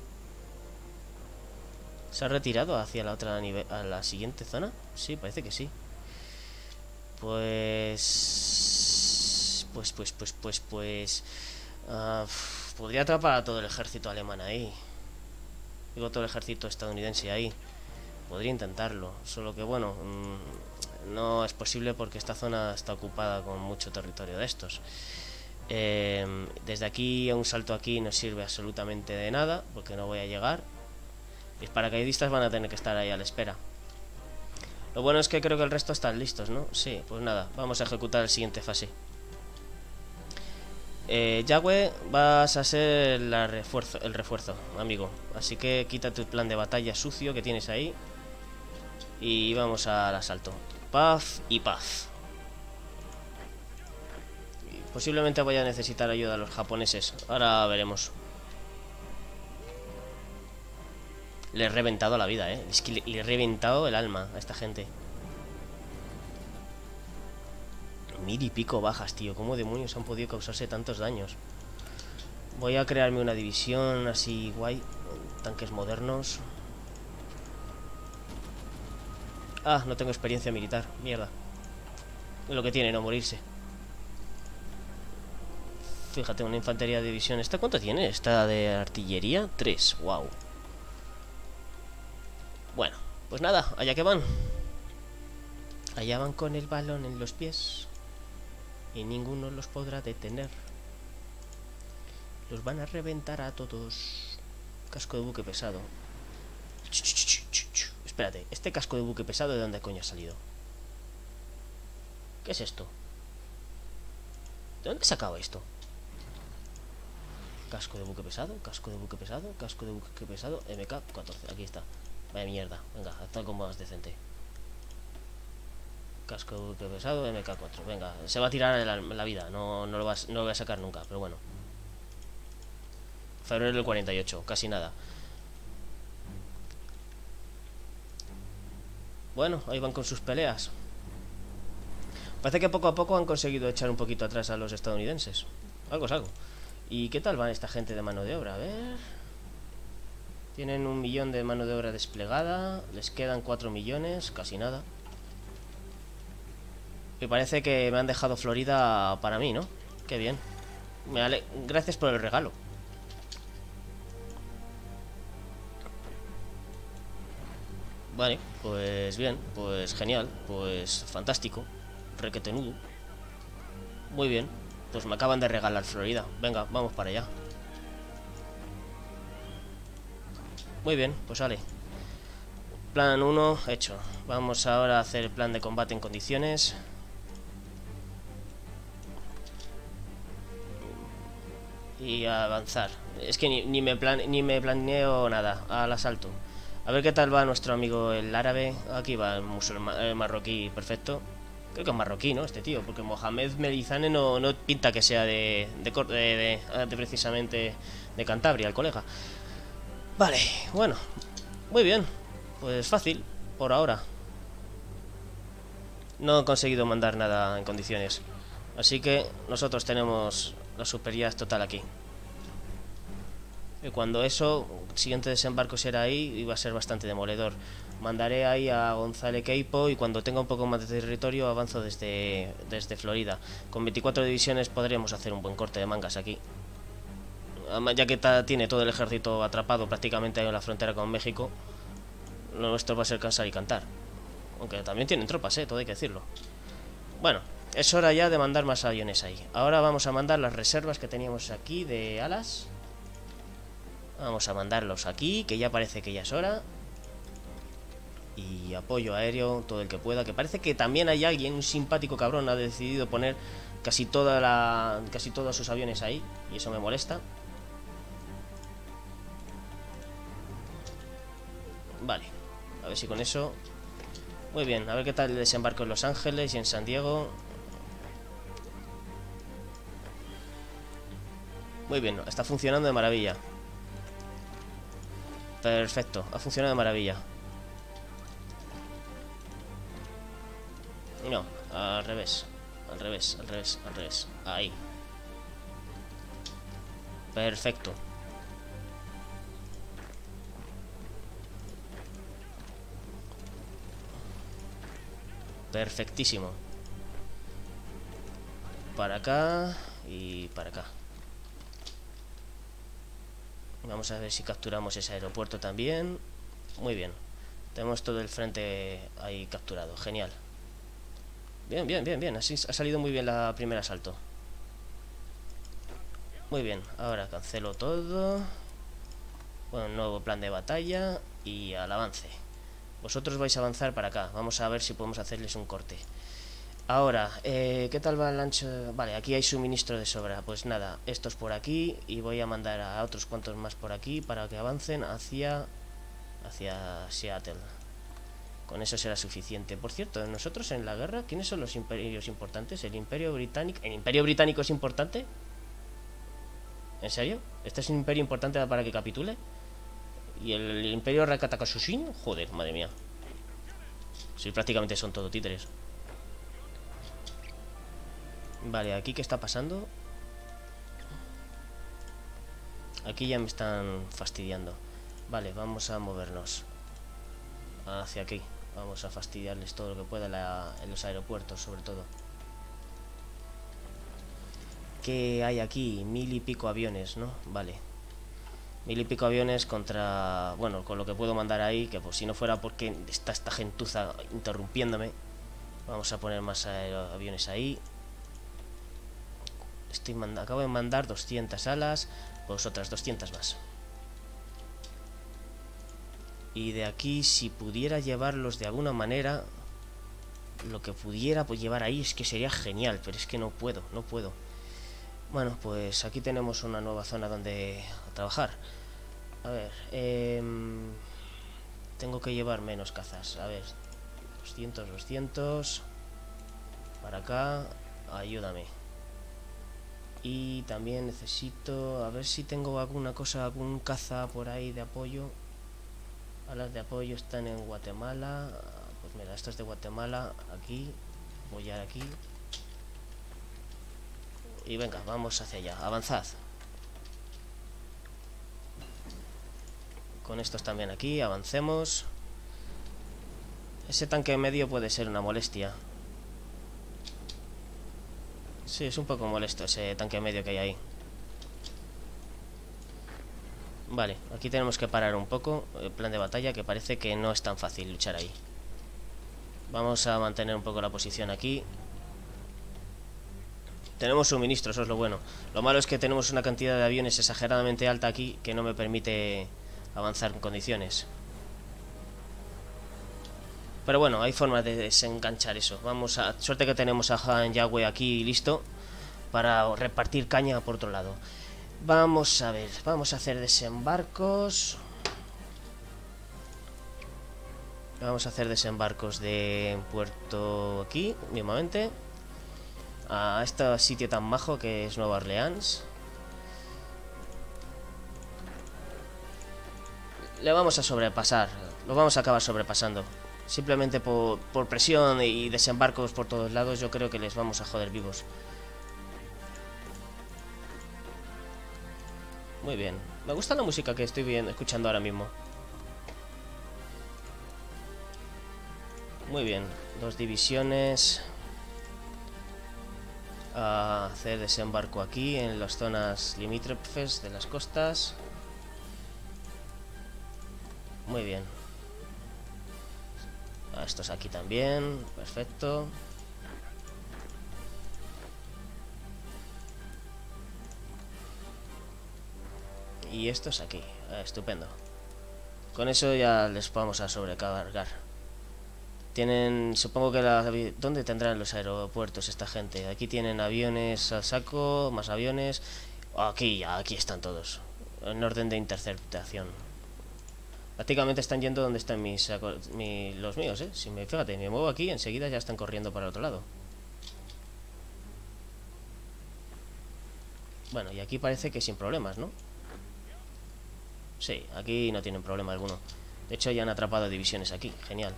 ¿Se ha retirado hacia la otra nivel, a la siguiente zona? Sí, parece que sí. Pues... Pues, pues, pues, pues, pues... Uh, podría atrapar a todo el ejército alemán ahí. Digo, todo el ejército estadounidense ahí. Podría intentarlo. Solo que, bueno, mmm, no es posible porque esta zona está ocupada con mucho territorio de estos. Eh, desde aquí a un salto aquí no sirve absolutamente de nada, porque no voy a llegar. Mis paracaidistas van a tener que estar ahí a la espera. Lo bueno es que creo que el resto están listos, ¿no? Sí, pues nada, vamos a ejecutar la siguiente fase. Eh, Yagüe, vas a ser la refuerzo, el refuerzo, amigo. Así que quita tu plan de batalla sucio que tienes ahí. Y vamos al asalto. Paz y paz. Y posiblemente voy a necesitar ayuda a los japoneses. Ahora veremos. Le he reventado la vida, eh. Es que le, le he reventado el alma a esta gente. Mil y pico bajas, tío. ¿Cómo demonios han podido causarse tantos daños? Voy a crearme una división así guay. Tanques modernos. Ah, no tengo experiencia militar. Mierda. Es lo que tiene, no morirse. Fíjate, una infantería de división. ¿Esta cuánto tiene? ¿Esta de artillería? Tres. Wow. Bueno, pues nada, allá que van. Allá van con el balón en los pies. Y ninguno los podrá detener. Los van a reventar a todos. Casco de buque pesado. Ch -ch -ch -ch -ch. Espérate, ¿este casco de buque pesado de dónde coño ha salido? ¿Qué es esto? ¿De dónde he sacado esto? Casco de buque pesado, casco de buque pesado, casco de buque pesado, M K catorce, aquí está. Vaya mierda, venga, haz algo más decente. Casco de buque pesado, M K cuatro. Venga, se va a tirar la, la vida. No, no, lo vas, no lo voy a sacar nunca, pero bueno. Febrero del cuarenta y ocho, casi nada. Bueno, ahí van con sus peleas. Parece que poco a poco han conseguido echar un poquito atrás a los estadounidenses. Algo es algo. ¿Y qué tal van esta gente de mano de obra? A ver... Tienen un millón de mano de obra desplegada. Les quedan cuatro millones, casi nada. Y parece que me han dejado Florida para mí, ¿no? Qué bien. Me ale... Gracias por el regalo. Vale, pues bien, pues genial, pues fantástico. Requetenudo. Muy bien, pues me acaban de regalar Florida. Venga, vamos para allá. Muy bien, pues sale. Plan uno hecho. Vamos ahora a hacer el plan de combate en condiciones. Y a avanzar. Es que ni, ni, me plan, ni me planeo nada. Al asalto. A ver qué tal va nuestro amigo el árabe. Aquí va el musulmán, el marroquí, perfecto. Creo que es marroquí, ¿no? Este tío. Porque Mohamed Melizane no, no pinta que sea de de, de, de de precisamente de Cantabria, el colega. Vale, bueno. Muy bien. Pues fácil, por ahora. No he conseguido mandar nada en condiciones. Así que nosotros tenemos la superioridad total aquí. Y cuando eso, el siguiente desembarco será ahí, y va a ser bastante demoledor. Mandaré ahí a González Queipo y cuando tenga un poco más de territorio avanzo desde, desde Florida. Con veinticuatro divisiones podremos hacer un buen corte de mangas aquí. Ya que tiene todo el ejército atrapado prácticamente ahí en la frontera con México, lo nuestro va a ser cansar y cantar. Aunque también tienen tropas, eh, todo hay que decirlo. Bueno, es hora ya de mandar más aviones ahí. Ahora vamos a mandar las reservas que teníamos aquí de alas. Vamos a mandarlos aquí, que ya parece que ya es hora. Y apoyo aéreo, todo el que pueda. Que parece que también hay alguien, un simpático cabrón, ha decidido poner casi toda la, casi todos sus aviones ahí. Y eso me molesta. Vale, a ver si con eso... Muy bien, a ver qué tal el desembarco en Los Ángeles y en San Diego. Muy bien, está funcionando de maravilla. Perfecto, ha funcionado de maravilla. No, al revés. Al revés, al revés, al revés. Ahí. Perfecto. Perfectísimo. Para acá y para acá. Vamos a ver si capturamos ese aeropuerto también. Muy bien. Tenemos todo el frente ahí capturado. Genial. Bien, bien, bien, bien. Así ha salido muy bien la primera asalto. Muy bien. Ahora cancelo todo. Bueno, nuevo plan de batalla. Y al avance. Vosotros vais a avanzar para acá. Vamos a ver si podemos hacerles un corte. Ahora, eh, ¿qué tal va el ancho? Vale, aquí hay suministro de sobra. Pues nada, estos por aquí. Y voy a mandar a otros cuantos más por aquí para que avancen hacia, hacia Seattle. Con eso será suficiente. Por cierto, nosotros en la guerra, ¿quiénes son los imperios importantes? ¿El Imperio Británico? ¿El Imperio Británico es importante? ¿En serio? ¿Este es un imperio importante para que capitule? ¿Y el Imperio Rakatakasushin? Joder, madre mía. Sí, prácticamente son todo títeres. Vale, ¿aquí qué está pasando? Aquí ya me están fastidiando. Vale, vamos a movernos hacia aquí. Vamos a fastidiarles todo lo que pueda la, en los aeropuertos, sobre todo. ¿Qué hay aquí? Mil y pico aviones, ¿no? Vale. Mil y pico aviones contra... Bueno, con lo que puedo mandar ahí, que pues si no fuera porque está esta gentuza interrumpiéndome. Vamos a poner más aviones ahí. Estoy manda... Acabo de mandar doscientas alas, pues otras doscientas más. Y de aquí, si pudiera llevarlos de alguna manera, lo que pudiera pues llevar ahí es que sería genial, pero es que no puedo, no puedo. Bueno, pues aquí tenemos una nueva zona donde trabajar. A ver, eh, tengo que llevar menos cazas. A ver, doscientos, doscientos. Para acá, ayúdame. Y también necesito, a ver si tengo alguna cosa, algún caza por ahí de apoyo. Alas de apoyo están en Guatemala. Pues mira, esto es de Guatemala. Aquí, voy a aquí. Y venga, vamos hacia allá, avanzad. Con estos también aquí, avancemos. Ese tanque medio puede ser una molestia. Sí, es un poco molesto ese tanque medio que hay ahí. Vale, aquí tenemos que parar un poco el plan de batalla, que parece que no es tan fácil luchar ahí. Vamos a mantener un poco la posición aquí. Tenemos suministros, eso es lo bueno. Lo malo es que tenemos una cantidad de aviones exageradamente alta aquí que no me permite avanzar en condiciones. Pero bueno, hay formas de desenganchar eso. Vamos a... Suerte que tenemos a Han Yahweh aquí listo para repartir caña por otro lado. Vamos a ver, vamos a hacer desembarcos. Vamos a hacer desembarcos de puerto aquí, mismamente. A este sitio tan majo que es Nueva Orleans. Le vamos a sobrepasar. Lo vamos a acabar sobrepasando. Simplemente por, por presión y desembarcos por todos lados, yo creo que les vamos a joder vivos. Muy bien. Me gusta la música que estoy viendo, escuchando ahora mismo. Muy bien. Dos divisiones. A hacer desembarco aquí en las zonas limítrofes de las costas. Muy bien. A estos aquí también. Perfecto. Y estos aquí. Eh, estupendo. Con eso ya les vamos a sobrecargar. Tienen, supongo que la, ¿dónde tendrán los aeropuertos esta gente? Aquí tienen aviones al saco, más aviones. Aquí ya, aquí están todos. En orden de interceptación. Prácticamente están yendo donde están mis, mis los míos, ¿eh? Si me, fíjate, me muevo aquí, enseguida ya están corriendo para el otro lado. Bueno, y aquí parece que sin problemas, ¿no? Sí, aquí no tienen problema alguno. De hecho, ya han atrapado divisiones aquí. Genial.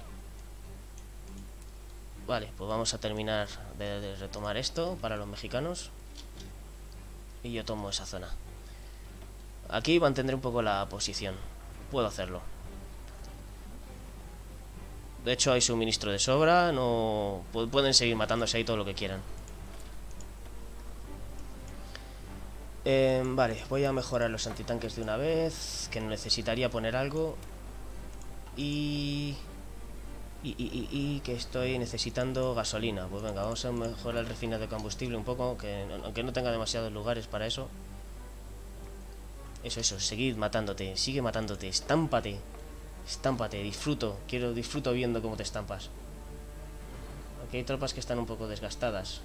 Vale, pues vamos a terminar de, de retomar esto para los mexicanos. Y yo tomo esa zona. Aquí mantendré un poco la posición. Puedo hacerlo. De hecho, hay suministro de sobra. No pueden seguir matándose ahí todo lo que quieran. Eh, vale, voy a mejorar los antitanques de una vez. Que necesitaría poner algo. Y... Y, y, y, y que estoy necesitando gasolina. Pues venga, vamos a mejorar el refinado de combustible un poco, que aunque no tenga demasiados lugares para eso. Eso, eso, seguid matándote, sigue matándote, estámpate. Estámpate, disfruto, quiero, disfruto viendo cómo te estampas. Aquí hay tropas que están un poco desgastadas.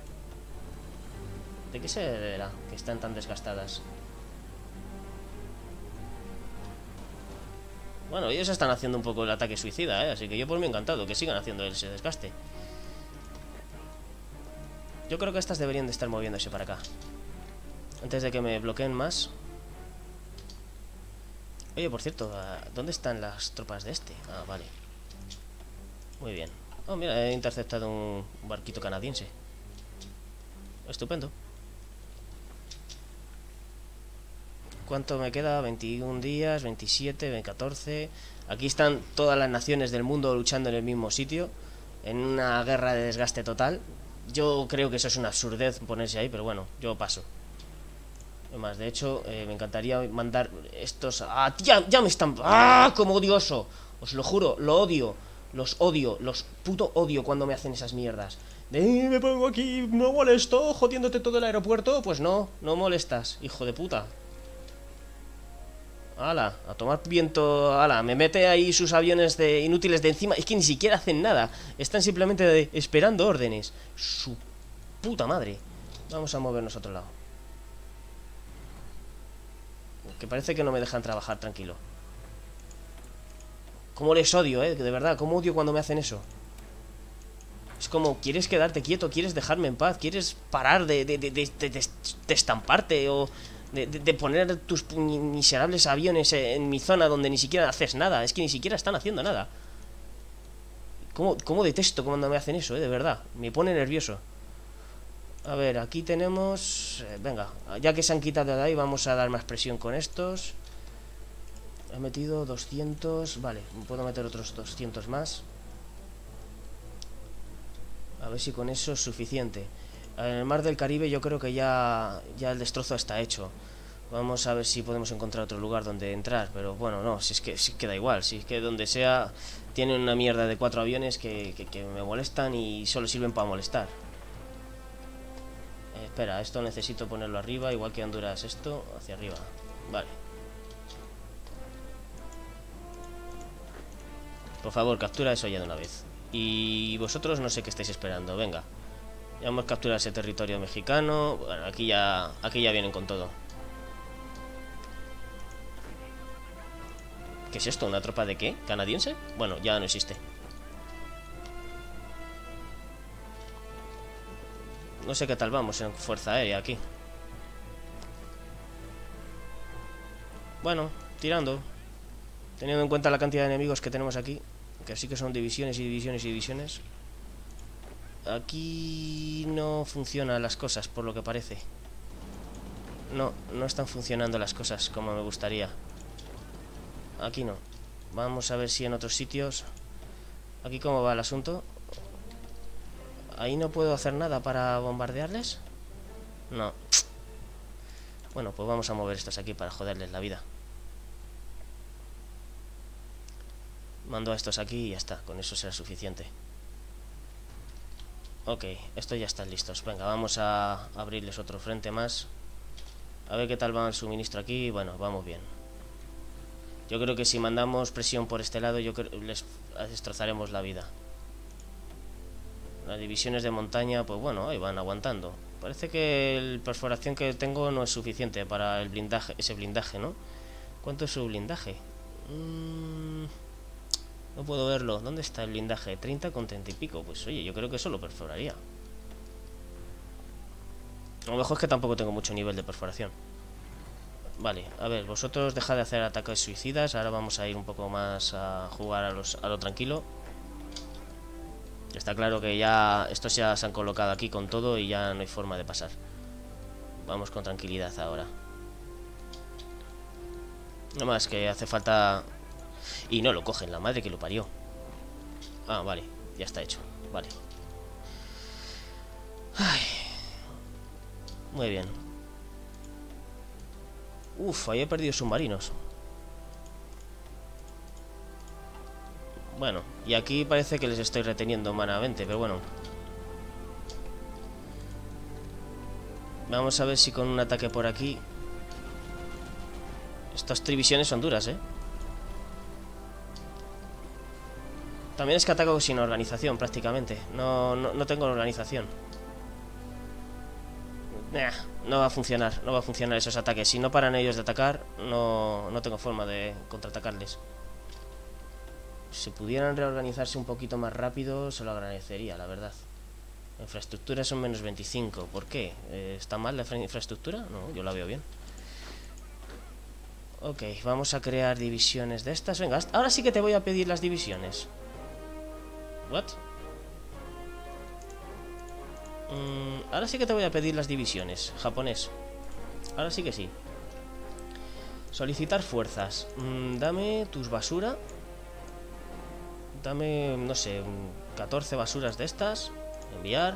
¿De qué se deberá que están tan desgastadas? Bueno, ellos están haciendo un poco el ataque suicida, ¿eh? Así que yo por mí encantado, que sigan haciendo ese desgaste. Yo creo que estas deberían de estar moviéndose para acá, antes de que me bloqueen más. Oye, por cierto, ¿dónde están las tropas de este? Ah, vale. Muy bien. Oh, mira, he interceptado un barquito canadiense. Estupendo. ¿Cuánto me queda? veintiún días, veintisiete, catorce... Aquí están todas las naciones del mundo luchando en el mismo sitio, en una guerra de desgaste total. Yo creo que eso es una absurdez ponerse ahí, pero bueno, yo paso. Además, de hecho, eh, me encantaría mandar estos... ¡Ah, ya, ya me están... ¡Ah, como odioso! Os lo juro, lo odio. Los odio, los puto odio cuando me hacen esas mierdas. De, me pongo aquí, no molesto, jodiéndote todo el aeropuerto. Pues no, no molestas, hijo de puta. Ala, a tomar viento. Ala, me mete ahí sus aviones de inútiles de encima. Es que ni siquiera hacen nada. Están simplemente de, esperando órdenes. Su puta madre. Vamos a movernos a otro lado. Que parece que no me dejan trabajar tranquilo. Cómo les odio, eh, de verdad, cómo odio cuando me hacen eso. Es como, ¿quieres quedarte quieto? ¿Quieres dejarme en paz? ¿Quieres parar de, de, de, de, de, de, de estamparte? O de, de, de poner tus miserables aviones en mi zona donde ni siquiera haces nada. Es que ni siquiera están haciendo nada. ¿Cómo, cómo detesto cuando me hacen eso, eh? De verdad, me pone nervioso. A ver, aquí tenemos... Eh, venga, ya que se han quitado de ahí, vamos a dar más presión con estos. He metido doscientos... Vale, puedo meter otros doscientos más. A ver si con eso es suficiente. En el mar del Caribe yo creo que ya, ya el destrozo está hecho. Vamos a ver si podemos encontrar otro lugar donde entrar. Pero bueno, no, si es que, si queda igual. Si es que donde sea tienen una mierda de cuatro aviones que, que, que me molestan y solo sirven para molestar. Eh, espera, esto necesito ponerlo arriba, igual que Honduras esto, hacia arriba. Vale. Por favor, captura eso ya de una vez. Y vosotros no sé qué estáis esperando, venga. Ya hemos capturado ese territorio mexicano. Bueno, aquí ya, aquí ya vienen con todo. ¿Qué es esto? ¿Una tropa de qué? ¿Canadiense? Bueno, ya no existe. No sé qué tal vamos en fuerza aérea aquí. Bueno, tirando. Teniendo en cuenta la cantidad de enemigos que tenemos aquí, que sí que son divisiones y divisiones y divisiones. Aquí no funcionan las cosas, por lo que parece. No, no están funcionando las cosas como me gustaría. Aquí no. Vamos a ver si en otros sitios. Aquí cómo va el asunto. Ahí no puedo hacer nada para bombardearles. No. Bueno, pues vamos a mover estos aquí para joderles la vida. Mando a estos aquí y ya está. Con eso será suficiente. Ok, estos ya están listos. Venga, vamos a abrirles otro frente más. A ver qué tal va el suministro aquí. Bueno, vamos bien. Yo creo que si mandamos presión por este lado, yo creo les destrozaremos la vida. Las divisiones de montaña, pues bueno, ahí van aguantando. Parece que la perforación que tengo no es suficiente para el blindaje, ese blindaje, ¿no? ¿Cuánto es su blindaje? Mm, no puedo verlo. ¿Dónde está el blindaje? treinta con treinta y pico. Pues oye, yo creo que eso lo perforaría. A lo mejor es que tampoco tengo mucho nivel de perforación. Vale, a ver, vosotros dejad de hacer ataques suicidas. Ahora vamos a ir un poco más a jugar a, los, a lo tranquilo. Está claro que ya estos ya se han colocado aquí con todo y ya no hay forma de pasar. Vamos con tranquilidad ahora. No más que hace falta... Y no lo cogen, la madre que lo parió. Ah, vale, ya está hecho. Vale. Ay. Muy bien. Uf, ahí he perdido submarinos. Bueno, y aquí parece que les estoy reteniendo humanamente, pero bueno. Vamos a ver si con un ataque por aquí... Estas trivisiones son duras, ¿eh? También es que ataco sin organización, prácticamente. No, no, no tengo organización. Nah, no va a funcionar, no va a funcionar esos ataques. Si no paran ellos de atacar, no, no tengo forma de contraatacarles. Si pudieran reorganizarse un poquito más rápido, se lo agradecería, la verdad. Infraestructura son menos veinticinco. ¿Por qué? ¿Está mal la infraestructura? No, yo la veo bien. Ok, vamos a crear divisiones de estas. Venga, ahora sí que te voy a pedir las divisiones. ¿What? Mm, ahora sí que te voy a pedir las divisiones. Japonés. Ahora sí que sí. Solicitar fuerzas. Mm, dame tus basura. Dame, no sé, catorce basuras de estas. Enviar.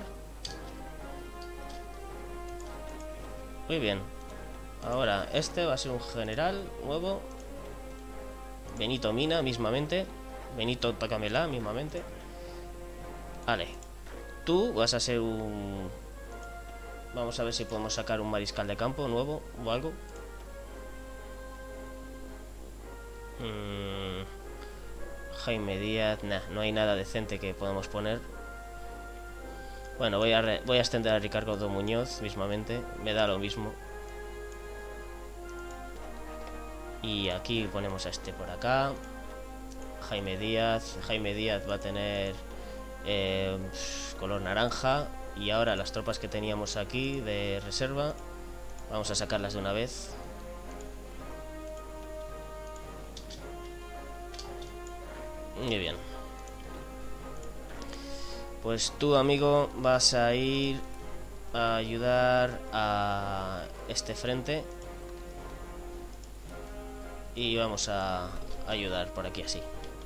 Muy bien. Ahora, este va a ser un general nuevo. Benito Mina, mismamente. Benito Takamela, mismamente. Vale. Tú vas a ser un... Vamos a ver si podemos sacar un mariscal de campo nuevo o algo. Hmm... Jaime Díaz, nah, no hay nada decente que podamos poner. Bueno, voy a, re voy a extender a Ricardo Muñoz mismamente. Me da lo mismo. Y aquí ponemos a este por acá. Jaime Díaz. Jaime Díaz va a tener eh, color naranja. Y ahora las tropas que teníamos aquí de reserva, vamos a sacarlas de una vez. Muy bien. Pues tú, amigo, vas a ir a ayudar a este frente. Y vamos a ayudar por aquí así.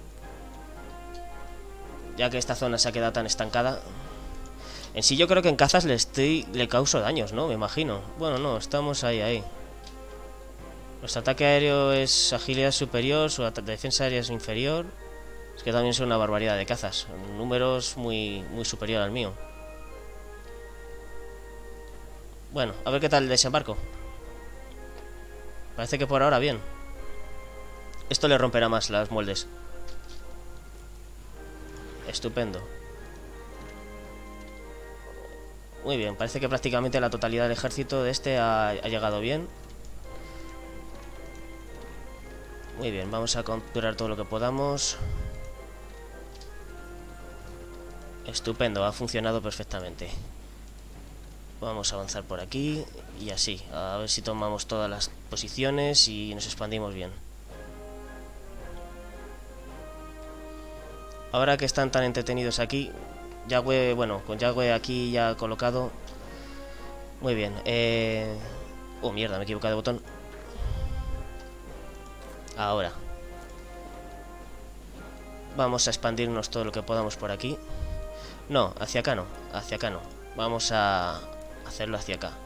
Ya que esta zona se ha quedado tan estancada. En sí yo creo que en cazas le estoy le causo daños, ¿no? Me imagino. Bueno, no, estamos ahí, ahí. Nuestro ataque aéreo es agilidad superior, su defensa aérea es inferior. Es que también son una barbaridad de cazas. Números muy, muy superior al mío. Bueno, a ver qué tal el desembarco. Parece que por ahora bien. Esto le romperá más las moldes. Estupendo. Muy bien, parece que prácticamente la totalidad del ejército de este ha, ha llegado bien. Muy bien, vamos a capturar todo lo que podamos. Estupendo, ha funcionado perfectamente. Vamos a avanzar por aquí y así, a ver si tomamos todas las posiciones y nos expandimos bien. Ahora que están tan entretenidos aquí, Yagüe, bueno, con Yagüe aquí ya colocado. Muy bien, eh... oh mierda, me he equivocado de botón. Ahora vamos a expandirnos todo lo que podamos por aquí. No, hacia acá no, hacia acá no. Vamos a hacerlo hacia acá.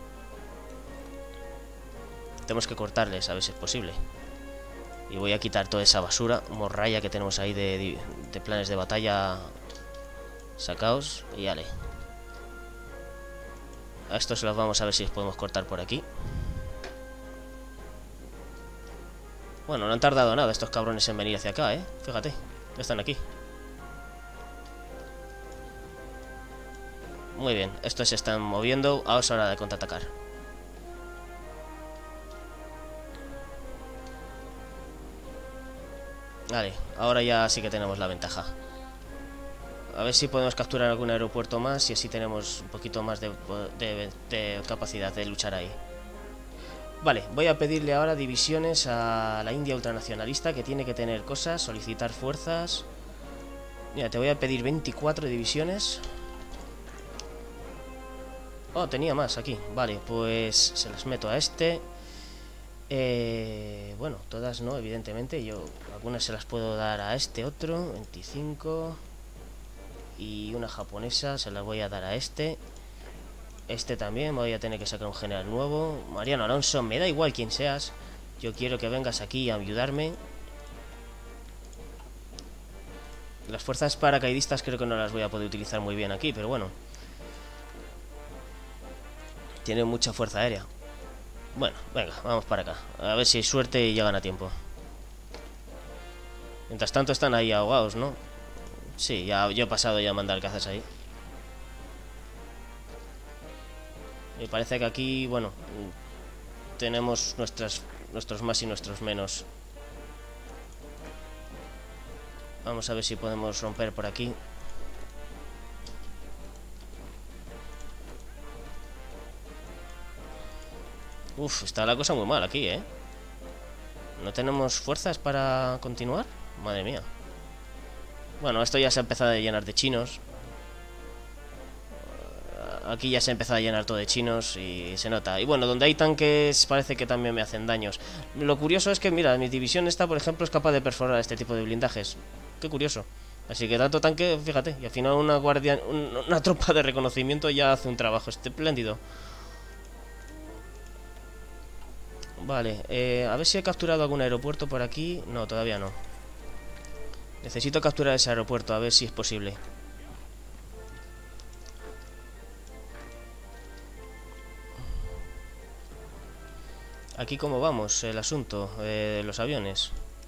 Tenemos que cortarles a ver si es posible. Y voy a quitar toda esa basura, morralla que tenemos ahí de, de planes de batalla sacaos. Y vale. A estos los vamos a ver si los podemos cortar por aquí. Bueno, no han tardado nada estos cabrones en venir hacia acá, ¿eh? Fíjate, ya están aquí. Muy bien, estos se están moviendo. Ahora es hora de contraatacar. Vale, ahora ya sí que tenemos la ventaja. A ver si podemos capturar algún aeropuerto más y así tenemos un poquito más de, de, de capacidad de luchar ahí. Vale, voy a pedirle ahora divisiones a la India ultranacionalista, que tiene que tener cosas, solicitar fuerzas. Mira, te voy a pedir veinticuatro divisiones. Oh, tenía más aquí. Vale, pues se las meto a este. Eh, bueno, todas no, evidentemente. Yo algunas se las puedo dar a este otro. veinticinco. Y una japonesa se las voy a dar a este. Este también, voy a tener que sacar un general nuevo. Mariano Alonso, me da igual quién seas. Yo quiero que vengas aquí a ayudarme. Las fuerzas paracaidistas creo que no las voy a poder utilizar muy bien aquí, pero bueno. Tienen mucha fuerza aérea. Bueno, venga, vamos para acá. A ver si hay suerte y llegan a tiempo. Mientras tanto están ahí ahogados, ¿no? Sí, ya yo he pasado ya a mandar cazas ahí. Me parece que aquí, bueno, tenemos nuestras, nuestros más y nuestros menos. Vamos a ver si podemos romper por aquí. Uf, está la cosa muy mal aquí, ¿eh? ¿No tenemos fuerzas para continuar? Madre mía. Bueno, esto ya se ha empezado a llenar de chinos. Aquí ya se ha empezado a llenar todo de chinos y se nota. Y bueno, donde hay tanques parece que también me hacen daños. Lo curioso es que, mira, mi división esta, por ejemplo, es capaz de perforar este tipo de blindajes. Qué curioso. Así que tanto tanque, fíjate, y al final una guardia, un, una tropa de reconocimiento ya hace un trabajo espléndido. Vale, eh, a ver si he capturado algún aeropuerto por aquí. No, todavía no. Necesito capturar ese aeropuerto, a ver si es posible. Aquí cómo vamos, el asunto de eh, los aviones.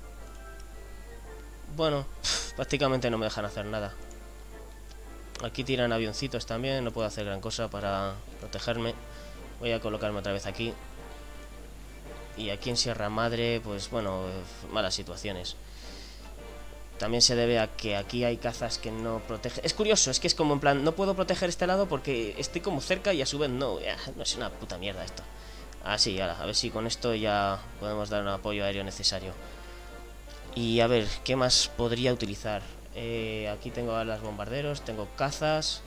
Bueno, pff, prácticamente no me dejan hacer nada. Aquí tiran avioncitos también, no puedo hacer gran cosa para protegerme. Voy a colocarme otra vez aquí. Y aquí en Sierra Madre, pues bueno, malas situaciones. También se debe a que aquí hay cazas que no protegen. Es curioso, es que es como en plan, no puedo proteger este lado porque estoy como cerca y a su vez no. Ya, no es una puta mierda esto. Así, ahora, a ver si con esto ya podemos dar un apoyo aéreo necesario. Y a ver, ¿qué más podría utilizar? Eh, aquí tengo alas bombarderos, tengo cazas.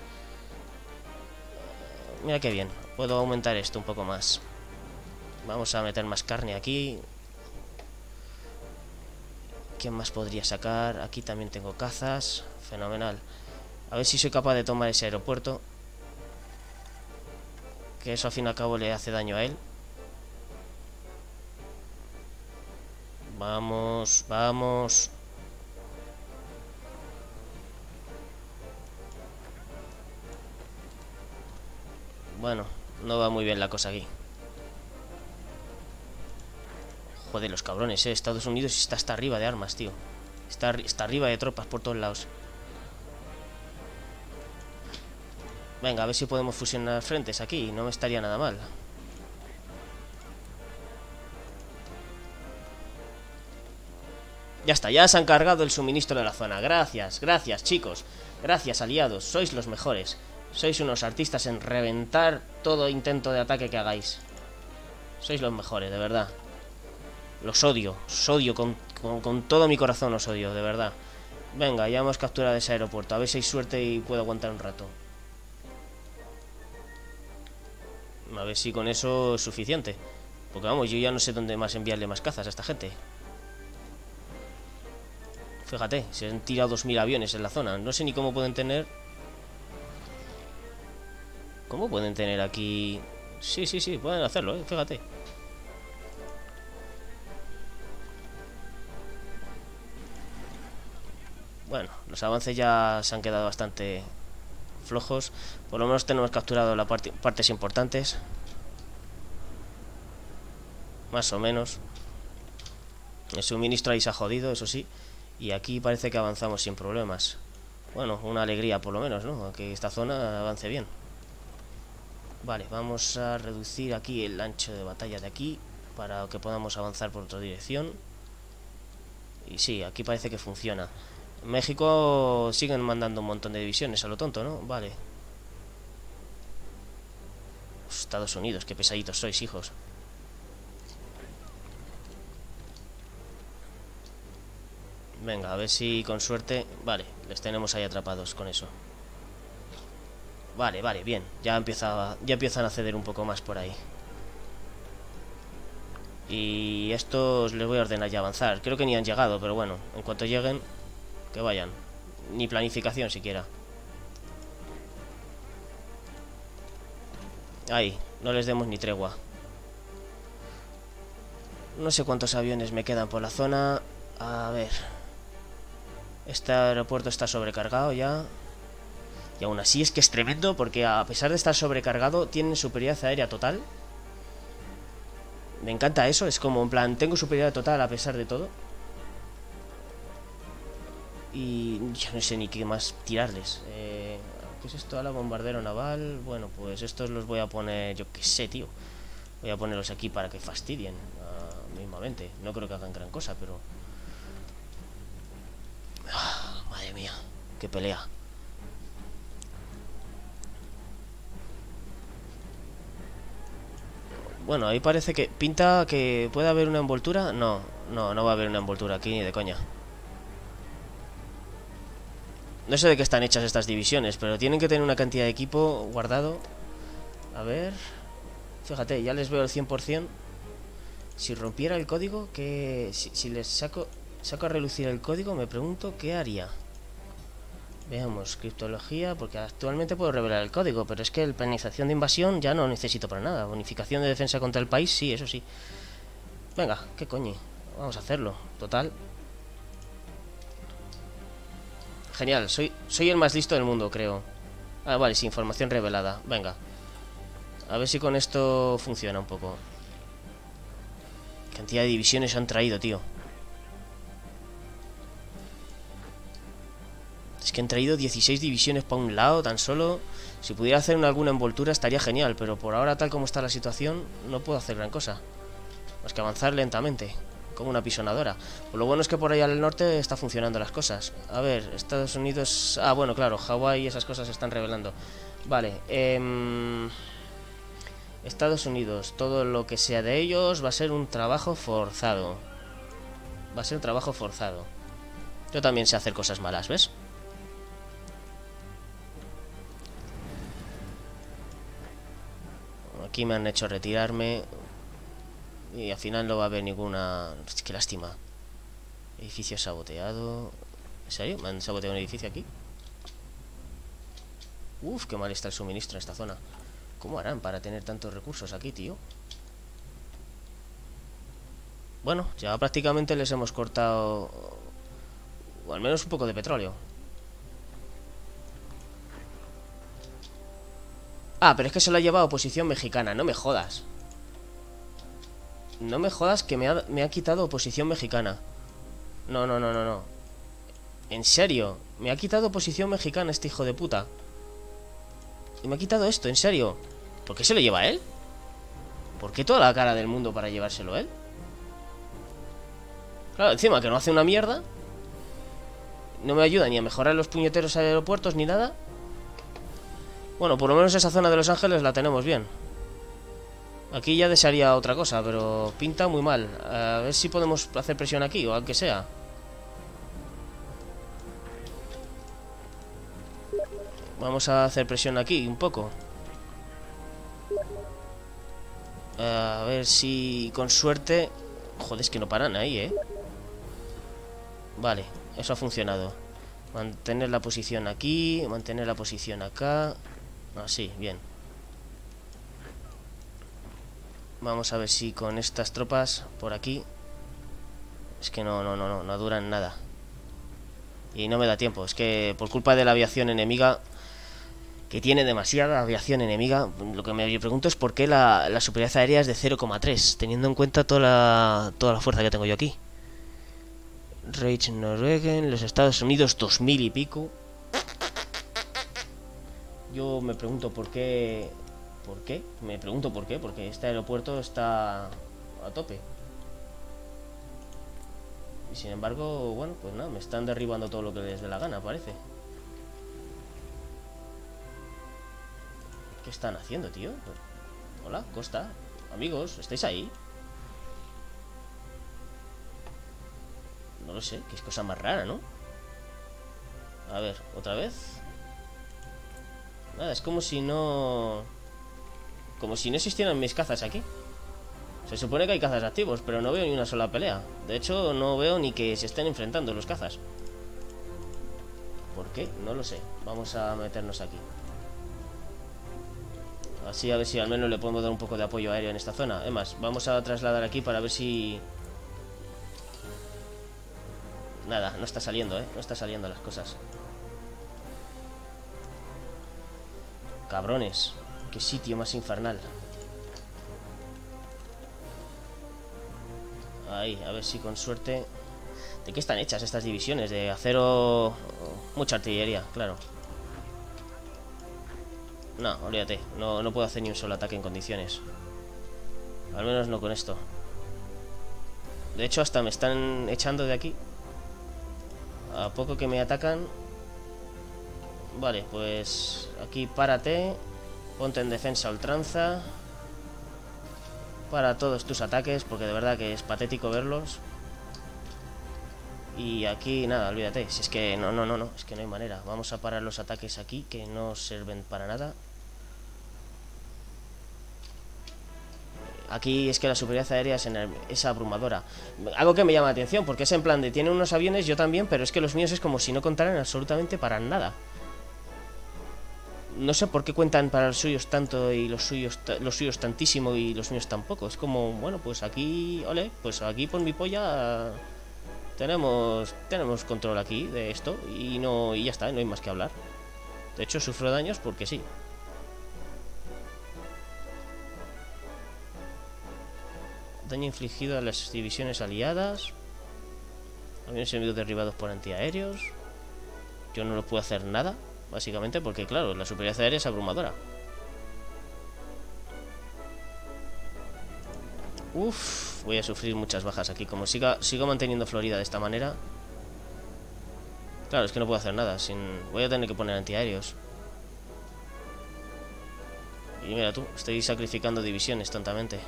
Mira qué bien, puedo aumentar esto un poco más. Vamos a meter más carne aquí. ¿Quién más podría sacar? Aquí también tengo cazas. Fenomenal. A ver si soy capaz de tomar ese aeropuerto. Que eso al fin y al cabo le hace daño a él. Vamos, vamos. Bueno, no va muy bien la cosa aquí. Joder, los cabrones, eh. Estados Unidos está hasta arriba de armas, tío. Está, está arriba de tropas por todos lados. Venga, a ver si podemos fusionar frentes aquí. No me estaría nada mal. Ya está, ya se han cargado el suministro de la zona. Gracias, gracias, chicos. Gracias, aliados. Sois los mejores. Sois unos artistas en reventar todo intento de ataque que hagáis. Sois los mejores, de verdad. Los odio, os odio con, con, con todo mi corazón, os odio, de verdad. Venga, ya hemos capturado ese aeropuerto. A ver si hay suerte y puedo aguantar un rato. A ver si con eso es suficiente. Porque vamos, yo ya no sé dónde más enviarle más cazas a esta gente. Fíjate, se han tirado dos mil aviones en la zona. No sé ni cómo pueden tener... ¿Cómo pueden tener aquí...? Sí, sí, sí, pueden hacerlo, ¿eh? Fíjate. Bueno, los avances ya se han quedado bastante flojos. Por lo menos tenemos capturado las parte, partes importantes. Más o menos. El suministro ahí se ha jodido, eso sí. Y aquí parece que avanzamos sin problemas. Bueno, una alegría por lo menos, ¿no? Que esta zona avance bien. Vale, vamos a reducir aquí el ancho de batalla de aquí para que podamos avanzar por otra dirección. Y sí, aquí parece que funciona. México siguen mandando un montón de divisiones a lo tonto, ¿no? Vale. Estados Unidos, qué pesaditos sois, hijos. Venga, a ver si con suerte... Vale, les tenemos ahí atrapados con eso. Vale, vale, bien. Ya empieza, ya empiezan a ceder un poco más por ahí. Y estos les voy a ordenar ya avanzar. Creo que ni han llegado, pero bueno, en cuanto lleguen, que vayan. Ni planificación siquiera. Ahí, no les demos ni tregua. No sé cuántos aviones me quedan por la zona. A ver. Este aeropuerto está sobrecargado ya. Y aún así es que es tremendo porque a pesar de estar sobrecargado tienen superioridad aérea total. Me encanta eso, es como en plan, tengo superioridad total a pesar de todo. Y yo no sé ni qué más tirarles. eh, ¿Qué es esto? Ahora bombardero naval. Bueno, pues estos los voy a poner, yo qué sé, tío. Voy a ponerlos aquí para que fastidien uh, mismamente. No creo que hagan gran cosa, pero... Ah, madre mía, qué pelea. Bueno, ahí parece que pinta que puede haber una envoltura. No, no, no va a haber una envoltura aquí ni de coña. No sé de qué están hechas estas divisiones, pero tienen que tener una cantidad de equipo guardado. A ver... Fíjate, ya les veo el cien por cien. Si rompiera el código, que si, si les saco, saco a relucir el código, me pregunto qué haría. Veamos, criptología, porque actualmente puedo revelar el código, pero es que el planificación de invasión ya no necesito para nada. Bonificación de defensa contra el país, sí, eso sí. Venga, qué coño, vamos a hacerlo, total. Genial, soy, soy el más listo del mundo, creo. Ah, vale, sí, información revelada, venga. A ver si con esto funciona un poco. Cantidad de divisiones han traído, tío. Es que han traído dieciséis divisiones para un lado, tan solo. Si pudiera hacer una, alguna envoltura estaría genial, pero por ahora, tal como está la situación, no puedo hacer gran cosa. Más que avanzar lentamente, como una pisonadora. Pues lo bueno es que por ahí al norte está funcionando las cosas. A ver, Estados Unidos... Ah, bueno, claro, Hawái y esas cosas se están revelando. Vale, eh... Estados Unidos, todo lo que sea de ellos va a ser un trabajo forzado. Va a ser un trabajo forzado. Yo también sé hacer cosas malas, ¿ves? Aquí me han hecho retirarme. Y al final no va a haber ninguna... Qué lástima. Edificio saboteado. ¿En serio? ¿Me han saboteado un edificio aquí? Uf, qué mal está el suministro en esta zona. ¿Cómo harán para tener tantos recursos aquí, tío? Bueno, ya prácticamente les hemos cortado... O al menos un poco de petróleo. Ah, pero es que se lo ha llevado oposición mexicana. No me jodas. No me jodas que me ha, me ha quitado oposición mexicana. No, no, no, no, no. En serio, me ha quitado oposición mexicana este hijo de puta. Y me ha quitado esto, en serio. ¿Por qué se lo lleva él? ¿Por qué toda la cara del mundo para llevárselo él? Claro, encima que no hace una mierda. No me ayuda ni a mejorar los puñeteros aeropuertos ni nada. Bueno, por lo menos esa zona de Los Ángeles la tenemos bien. Aquí ya desearía otra cosa, pero pinta muy mal. A ver si podemos hacer presión aquí, o aunque sea. Vamos a hacer presión aquí, un poco. A ver si con suerte... Joder, es que no paran ahí, ¿eh? Vale, eso ha funcionado. Mantener la posición aquí, mantener la posición acá. Así, bien. Vamos a ver si con estas tropas por aquí... Es que no, no, no, no, no duran nada. Y no me da tiempo, es que por culpa de la aviación enemiga... Que tiene demasiada aviación enemiga. Lo que me pregunto es por qué la, la superioridad aérea es de cero coma tres, teniendo en cuenta toda la, toda la fuerza que tengo yo aquí. Reich Norwegen, los Estados Unidos dos mil y pico. Yo me pregunto por qué. ¿Por qué? Me pregunto por qué, porque este aeropuerto está a tope. Y sin embargo, bueno, pues nada, me están derribando todo lo que les dé la gana, parece. ¿Qué están haciendo, tío? Hola, Costa. Amigos, ¿estáis ahí? No lo sé, que es cosa más rara, ¿no? A ver, ¿otra vez? Nada, es como si no... Como si no existieran mis cazas aquí. Se supone que hay cazas activos, pero no veo ni una sola pelea. De hecho, no veo ni que se estén enfrentando los cazas. ¿Por qué? No lo sé. Vamos a meternos aquí. Así a ver si al menos le podemos dar un poco de apoyo aéreo en esta zona. Es más, vamos a trasladar aquí para ver si... Nada, no está saliendo, ¿eh? No está saliendo las cosas. Cabrones. Qué sitio más infernal. Ahí, a ver si con suerte... ¿De qué están hechas estas divisiones? De acero... Mucha artillería, claro. No, olvídate. No, no puedo hacer ni un solo ataque en condiciones. Al menos no con esto. De hecho, hasta me están echando de aquí. A poco que me atacan... Vale, pues... Aquí párate. Ponte en defensa a ultranza. Para todos tus ataques, porque de verdad que es patético verlos. Y aquí nada, olvídate. Si es que no, no, no, no, es que no hay manera. Vamos a parar los ataques aquí, que no sirven para nada. Aquí es que la superioridad aérea es, en es abrumadora. Algo que me llama la atención, porque es en plan de tienen unos aviones, yo también, pero es que los míos es como si no contaran absolutamente para nada. No sé por qué cuentan para los suyos tanto y los suyos los suyos tantísimo y los míos tan poco. Es como, bueno, pues aquí, ole, pues aquí por mi polla tenemos tenemos control aquí de esto y no y ya está, no hay más que hablar. De hecho, sufro daños porque sí. Daño infligido a las divisiones aliadas. Aviones enemigos derribados por antiaéreos. Yo no lo puedo hacer nada. Básicamente porque, claro, la superioridad aérea es abrumadora. Uff, voy a sufrir muchas bajas aquí. Como siga, sigo manteniendo Florida de esta manera. Claro, es que no puedo hacer nada sin... Voy a tener que poner antiaéreos. Y mira tú, estoy sacrificando divisiones tontamente.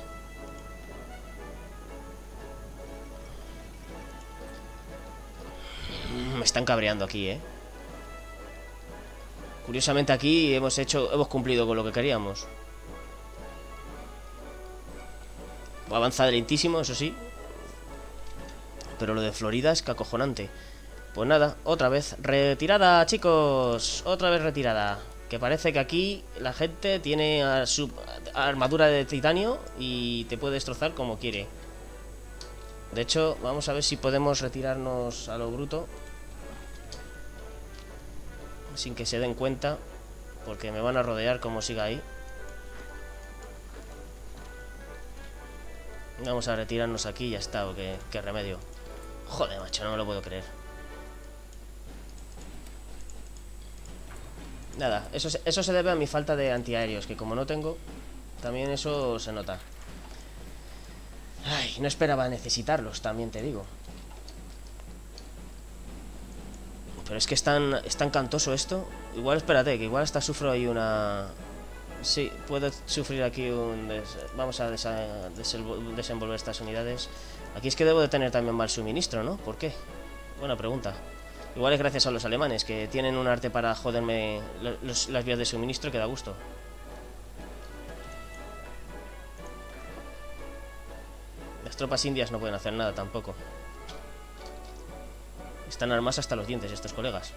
Me están cabreando aquí, eh. Curiosamente aquí hemos hecho, hemos cumplido con lo que queríamos. Avanza lentísimo, eso sí. Pero lo de Florida es que acojonante. Pues nada, otra vez retirada, chicos. Otra vez retirada. Que parece que aquí la gente tiene a su armadura de titanio y te puede destrozar como quiere. De hecho, vamos a ver si podemos retirarnos a lo bruto sin que se den cuenta, porque me van a rodear como siga ahí. Vamos a retirarnos aquí y ya está, o qué, qué remedio. Joder, macho, no me lo puedo creer. Nada, eso, eso se debe a mi falta de antiaéreos, que como no tengo, también eso se nota. Ay, no esperaba necesitarlos, también te digo. Pero es que es tan, es tan cantoso esto. Igual espérate, que igual hasta sufro ahí una... Sí, puedo sufrir aquí un... Des... Vamos a desa... desenvolver estas unidades. Aquí es que debo de tener también mal suministro, ¿no? ¿Por qué? Buena pregunta. Igual es gracias a los alemanes, que tienen un arte para joderme los, las vías de suministro que da gusto. Las tropas indias no pueden hacer nada tampoco. Están armados hasta los dientes estos colegas.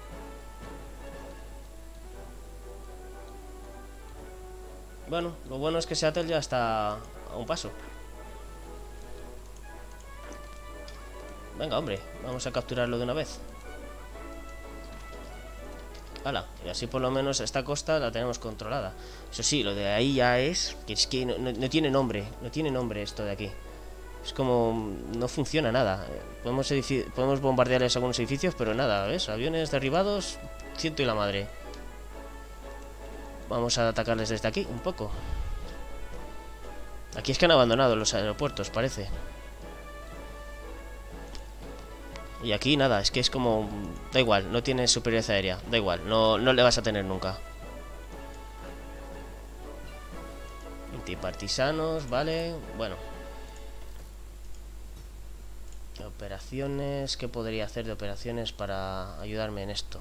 Bueno, lo bueno es que Seattle ya está a un paso. Venga, hombre, vamos a capturarlo de una vez. Hala, y así por lo menos esta costa la tenemos controlada. Eso sí, lo de ahí ya es... Que es que no, no, no tiene nombre, no tiene nombre esto de aquí. Es como... no funciona nada. Podemos, podemos bombardearles algunos edificios, pero nada, ¿ves? Aviones derribados, ciento y la madre. Vamos a atacarles desde aquí, un poco. Aquí es que han abandonado los aeropuertos, parece. Y aquí nada, es que es como... da igual, no tiene superioridad aérea. Da igual, no, no le vas a tener nunca. Antipartisanos, vale. Bueno. Operaciones... ¿Qué podría hacer de operaciones para ayudarme en esto?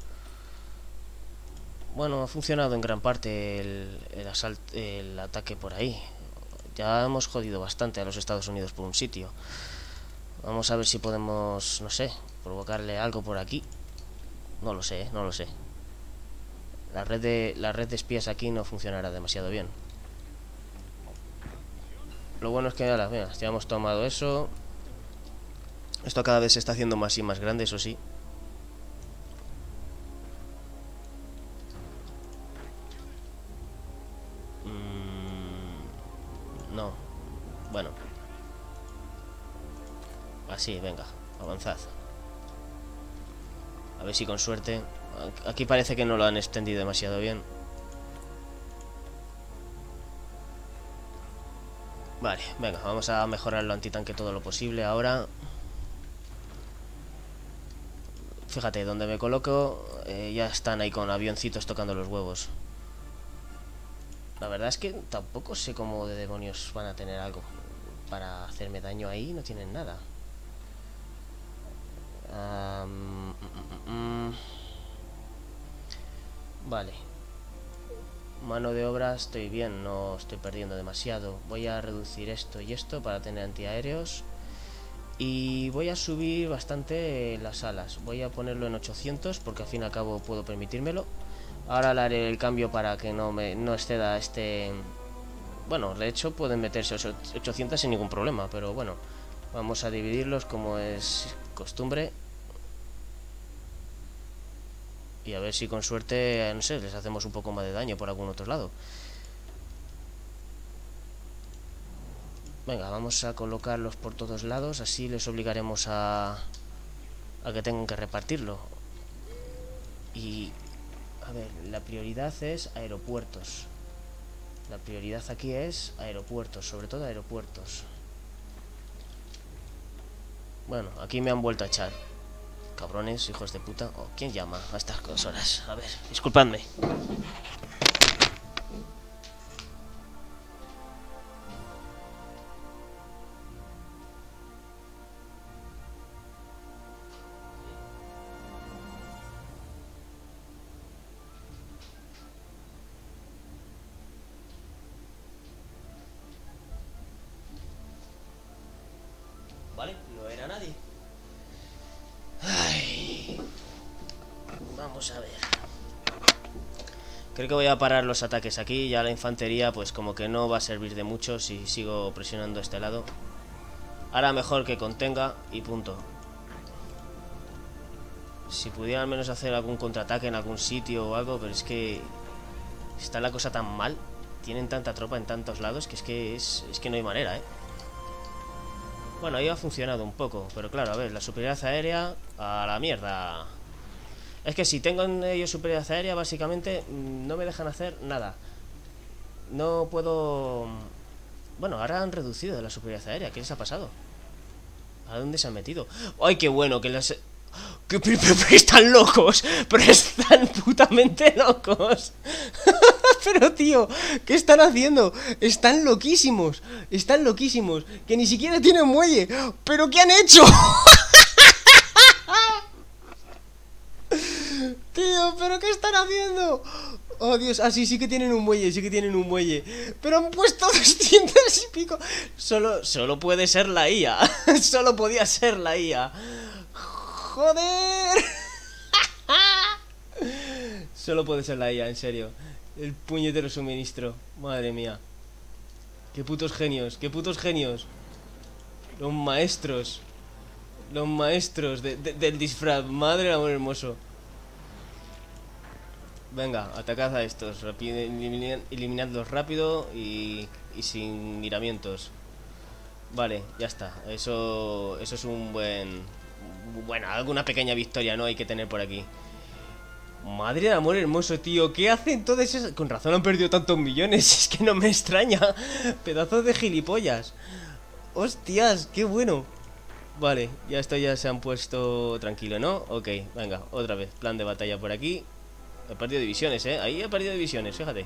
Bueno, ha funcionado en gran parte el, el asalto, el ataque por ahí. Ya hemos jodido bastante a los Estados Unidos por un sitio. Vamos a ver si podemos, no sé, provocarle algo por aquí. No lo sé, no lo sé. La red de, la red de espías aquí no funcionará demasiado bien. Lo bueno es que ahora, mira, ya hemos tomado eso. Esto cada vez se está haciendo más y más grande, eso sí. No, bueno. Así, venga, avanzad. A ver si con suerte. Aquí parece que no lo han extendido demasiado bien. Vale, venga, vamos a mejorar el antitanque todo lo posible ahora. Fíjate, donde me coloco eh, ya están ahí con avioncitos tocando los huevos. La verdad es que tampoco sé cómo de demonios van a tener algo para hacerme daño ahí. No tienen nada. Um, mm, mm, mm. Vale. Mano de obra estoy bien, no estoy perdiendo demasiado. Voy a reducir esto y esto para tener antiaéreos. Y voy a subir bastante las alas. Voy a ponerlo en ochocientos porque al fin y al cabo puedo permitírmelo. Ahora le haré el cambio para que no me no exceda este... Bueno, de hecho pueden meterse ochocientos sin ningún problema, pero bueno. Vamos a dividirlos como es costumbre. Y a ver si con suerte, no sé, les hacemos un poco más de daño por algún otro lado. Venga, vamos a colocarlos por todos lados. Así les obligaremos a... a que tengan que repartirlo. Y... a ver, la prioridad es aeropuertos. La prioridad aquí es aeropuertos, sobre todo aeropuertos. Bueno, aquí me han vuelto a echar. Cabrones, hijos de puta. Oh, ¿quién llama a estas horas? A ver, disculpadme. Vale, no era nadie. Ay. Vamos a ver. Creo que voy a parar los ataques aquí. Ya la infantería pues como que no va a servir de mucho si sigo presionando este lado. Ahora mejor que contenga y punto. Si pudiera al menos hacer algún contraataque en algún sitio o algo, pero es que está la cosa tan mal. Tienen tanta tropa en tantos lados que es que es, es que no hay manera, ¿eh? Bueno, ahí ha funcionado un poco, pero claro, a ver, la superioridad aérea a la mierda. Es que si tengo en ellos superioridad aérea, básicamente no me dejan hacer nada. No puedo... Bueno, ahora han reducido la superioridad aérea. ¿Qué les ha pasado? ¿A dónde se han metido? ¡Ay, qué bueno! Que los... ¡Que pero, pero, pero están locos! ¡Pero están putamente locos! Pero tío, ¿qué están haciendo? Están loquísimos. Están loquísimos. Que ni siquiera tienen muelle. ¿Pero qué han hecho? Tío, ¿pero qué están haciendo? Oh Dios, ah sí, sí que tienen un muelle, sí que tienen un muelle. Pero han puesto doscientos y pico. Solo, solo puede ser la I A. Solo podía ser la I A. Joder. Solo puede ser la I A, en serio. El puñetero suministro. Madre mía. Qué putos genios, qué putos genios. Los maestros. Los maestros de, de, del disfraz. Madre del amor hermoso. Venga, atacad a estos. Rápido, eliminad, eliminadlos rápido y, y sin miramientos. Vale, ya está. Eso, eso es un buen... Bueno, alguna pequeña victoria, ¿no? Hay que tener por aquí. Madre de amor hermoso, tío. ¿Qué hacen todas esas...? Con razón han perdido tantos millones. Es que no me extraña. Pedazos de gilipollas. Hostias, qué bueno. Vale, ya esto ya se han puesto tranquilo, ¿no? Ok, venga, otra vez. Plan de batalla por aquí. He perdido divisiones, ¿eh? Ahí he perdido divisiones, fíjate.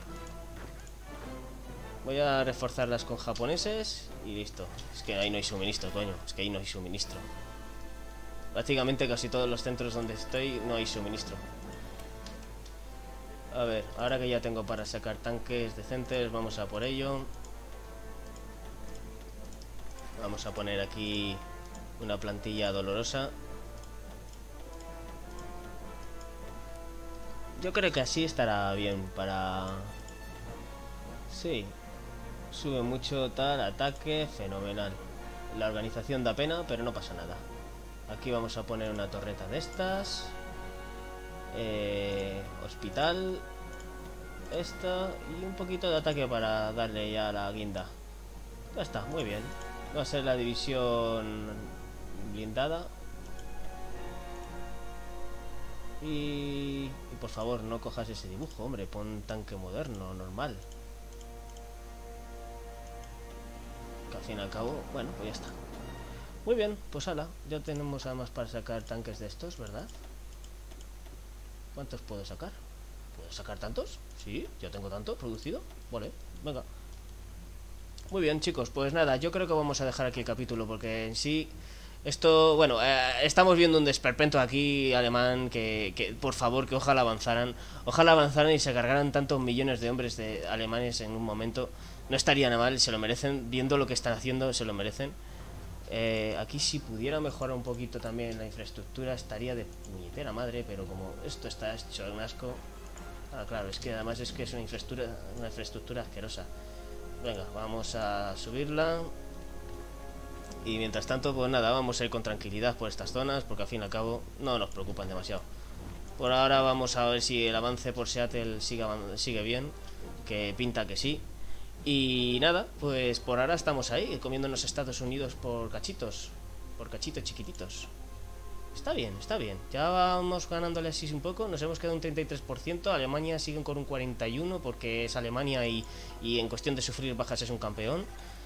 Voy a reforzarlas con japoneses y listo. Es que ahí no hay suministro, coño. Es que ahí no hay suministro. Prácticamente casi todos los centros donde estoy no hay suministro. A ver, ahora que ya tengo para sacar tanques decentes, vamos a por ello. Vamos a poner aquí una plantilla dolorosa. Yo creo que así estará bien para... Sí. Sube mucho tal, ataque, fenomenal. La organización da pena, pero no pasa nada. Aquí vamos a poner una torreta de estas. Eh, hospital. Esta. Y un poquito de ataque para darle ya la guinda. Ya está, muy bien. Va a ser la división blindada. Y... y por favor, no cojas ese dibujo, hombre. Pon tanque moderno, normal. Que al fin y al cabo, bueno, pues ya está. Muy bien, pues ala, ya tenemos además para sacar tanques de estos, ¿verdad? ¿Cuántos puedo sacar? ¿Puedo sacar tantos? Sí, ya tengo tanto producido. Vale, venga. Muy bien, chicos, pues nada, yo creo que vamos a dejar aquí el capítulo porque en sí... Esto, bueno, eh, estamos viendo un desperpento aquí alemán que, que, por favor, que ojalá avanzaran. Ojalá avanzaran y se cargaran tantos millones de hombres de alemanes en un momento. No estaría nada mal, se lo merecen. Viendo lo que están haciendo, se lo merecen. Eh, aquí si pudiera mejorar un poquito también la infraestructura estaría de puñetera madre, pero como esto está hecho un asco... Ah, claro, es que además es que es una infraestructura, una infraestructura asquerosa. Venga, vamos a subirla. Y mientras tanto, pues nada, vamos a ir con tranquilidad por estas zonas, porque al fin y al cabo no nos preocupan demasiado. Por ahora vamos a ver si el avance por Seattle sigue, sigue bien, que pinta que sí. Y nada, pues por ahora estamos ahí, comiéndonos Estados Unidos por cachitos, por cachitos chiquititos. Está bien, está bien. Ya vamos ganándole así un poco, nos hemos quedado un treinta y tres por ciento, Alemania sigue con un cuarenta y uno por ciento porque es Alemania y, y en cuestión de sufrir bajas es un campeón.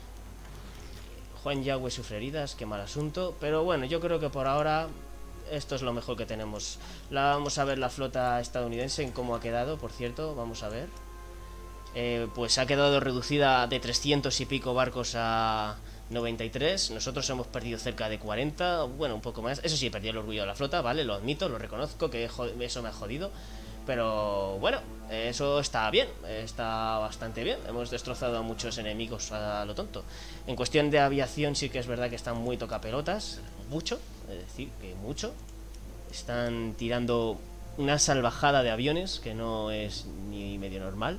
Juan Yagüe sufre heridas, qué mal asunto. Pero bueno, yo creo que por ahora esto es lo mejor que tenemos. La, vamos a ver la flota estadounidense en cómo ha quedado, por cierto. Vamos a ver. Eh, pues ha quedado reducida de trescientos y pico barcos a noventa y tres. Nosotros hemos perdido cerca de cuarenta. Bueno, un poco más. Eso sí, he perdido el orgullo de la flota, ¿vale? Lo admito, lo reconozco, que eso me ha jodido. Pero bueno, eso está bien, está bastante bien. Hemos destrozado a muchos enemigos a lo tonto. En cuestión de aviación sí que es verdad que están muy tocapelotas. Mucho, es decir, que mucho. Están tirando una salvajada de aviones que no es ni medio normal.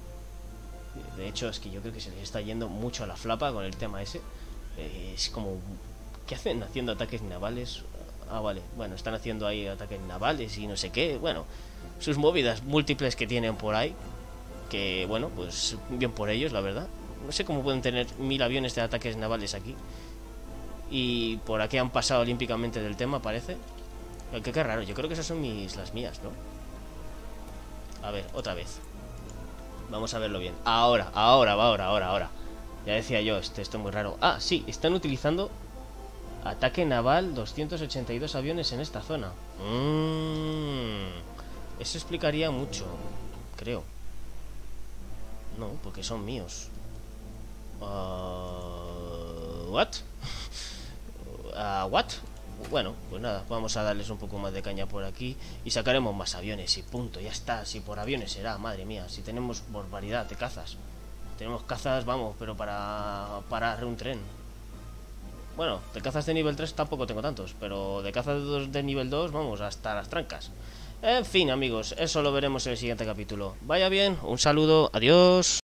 De hecho es que yo creo que se les está yendo mucho a la flapa con el tema ese. Es como... ¿qué hacen haciendo ataques navales? Ah, vale, bueno, están haciendo ahí ataques navales y no sé qué. Bueno, sus movidas múltiples que tienen por ahí. Que, bueno, pues bien por ellos, la verdad. No sé cómo pueden tener mil aviones de ataques navales aquí. Y por aquí han pasado olímpicamente del tema, parece. Aunque qué raro, yo creo que esas son mis, las mías, ¿no? A ver, otra vez. Vamos a verlo bien. Ahora, ahora, ahora, ahora, ahora. Ya decía yo, esto, esto es muy raro. Ah, sí, están utilizando... ataque naval, doscientos ochenta y dos aviones en esta zona. Mmm, eso explicaría mucho, creo. No, porque son míos. Uh, ¿What? Uh, ¿What? Bueno, pues nada, vamos a darles un poco más de caña por aquí y sacaremos más aviones y punto, ya está. Si por aviones será, madre mía, si tenemos barbaridad de cazas. Tenemos cazas, vamos, pero para parar un tren. Bueno, de cazas de nivel tres tampoco tengo tantos, pero de cazas de, de nivel dos, vamos, hasta las trancas. En fin, amigos, eso lo veremos en el siguiente capítulo. Vaya bien, un saludo, adiós.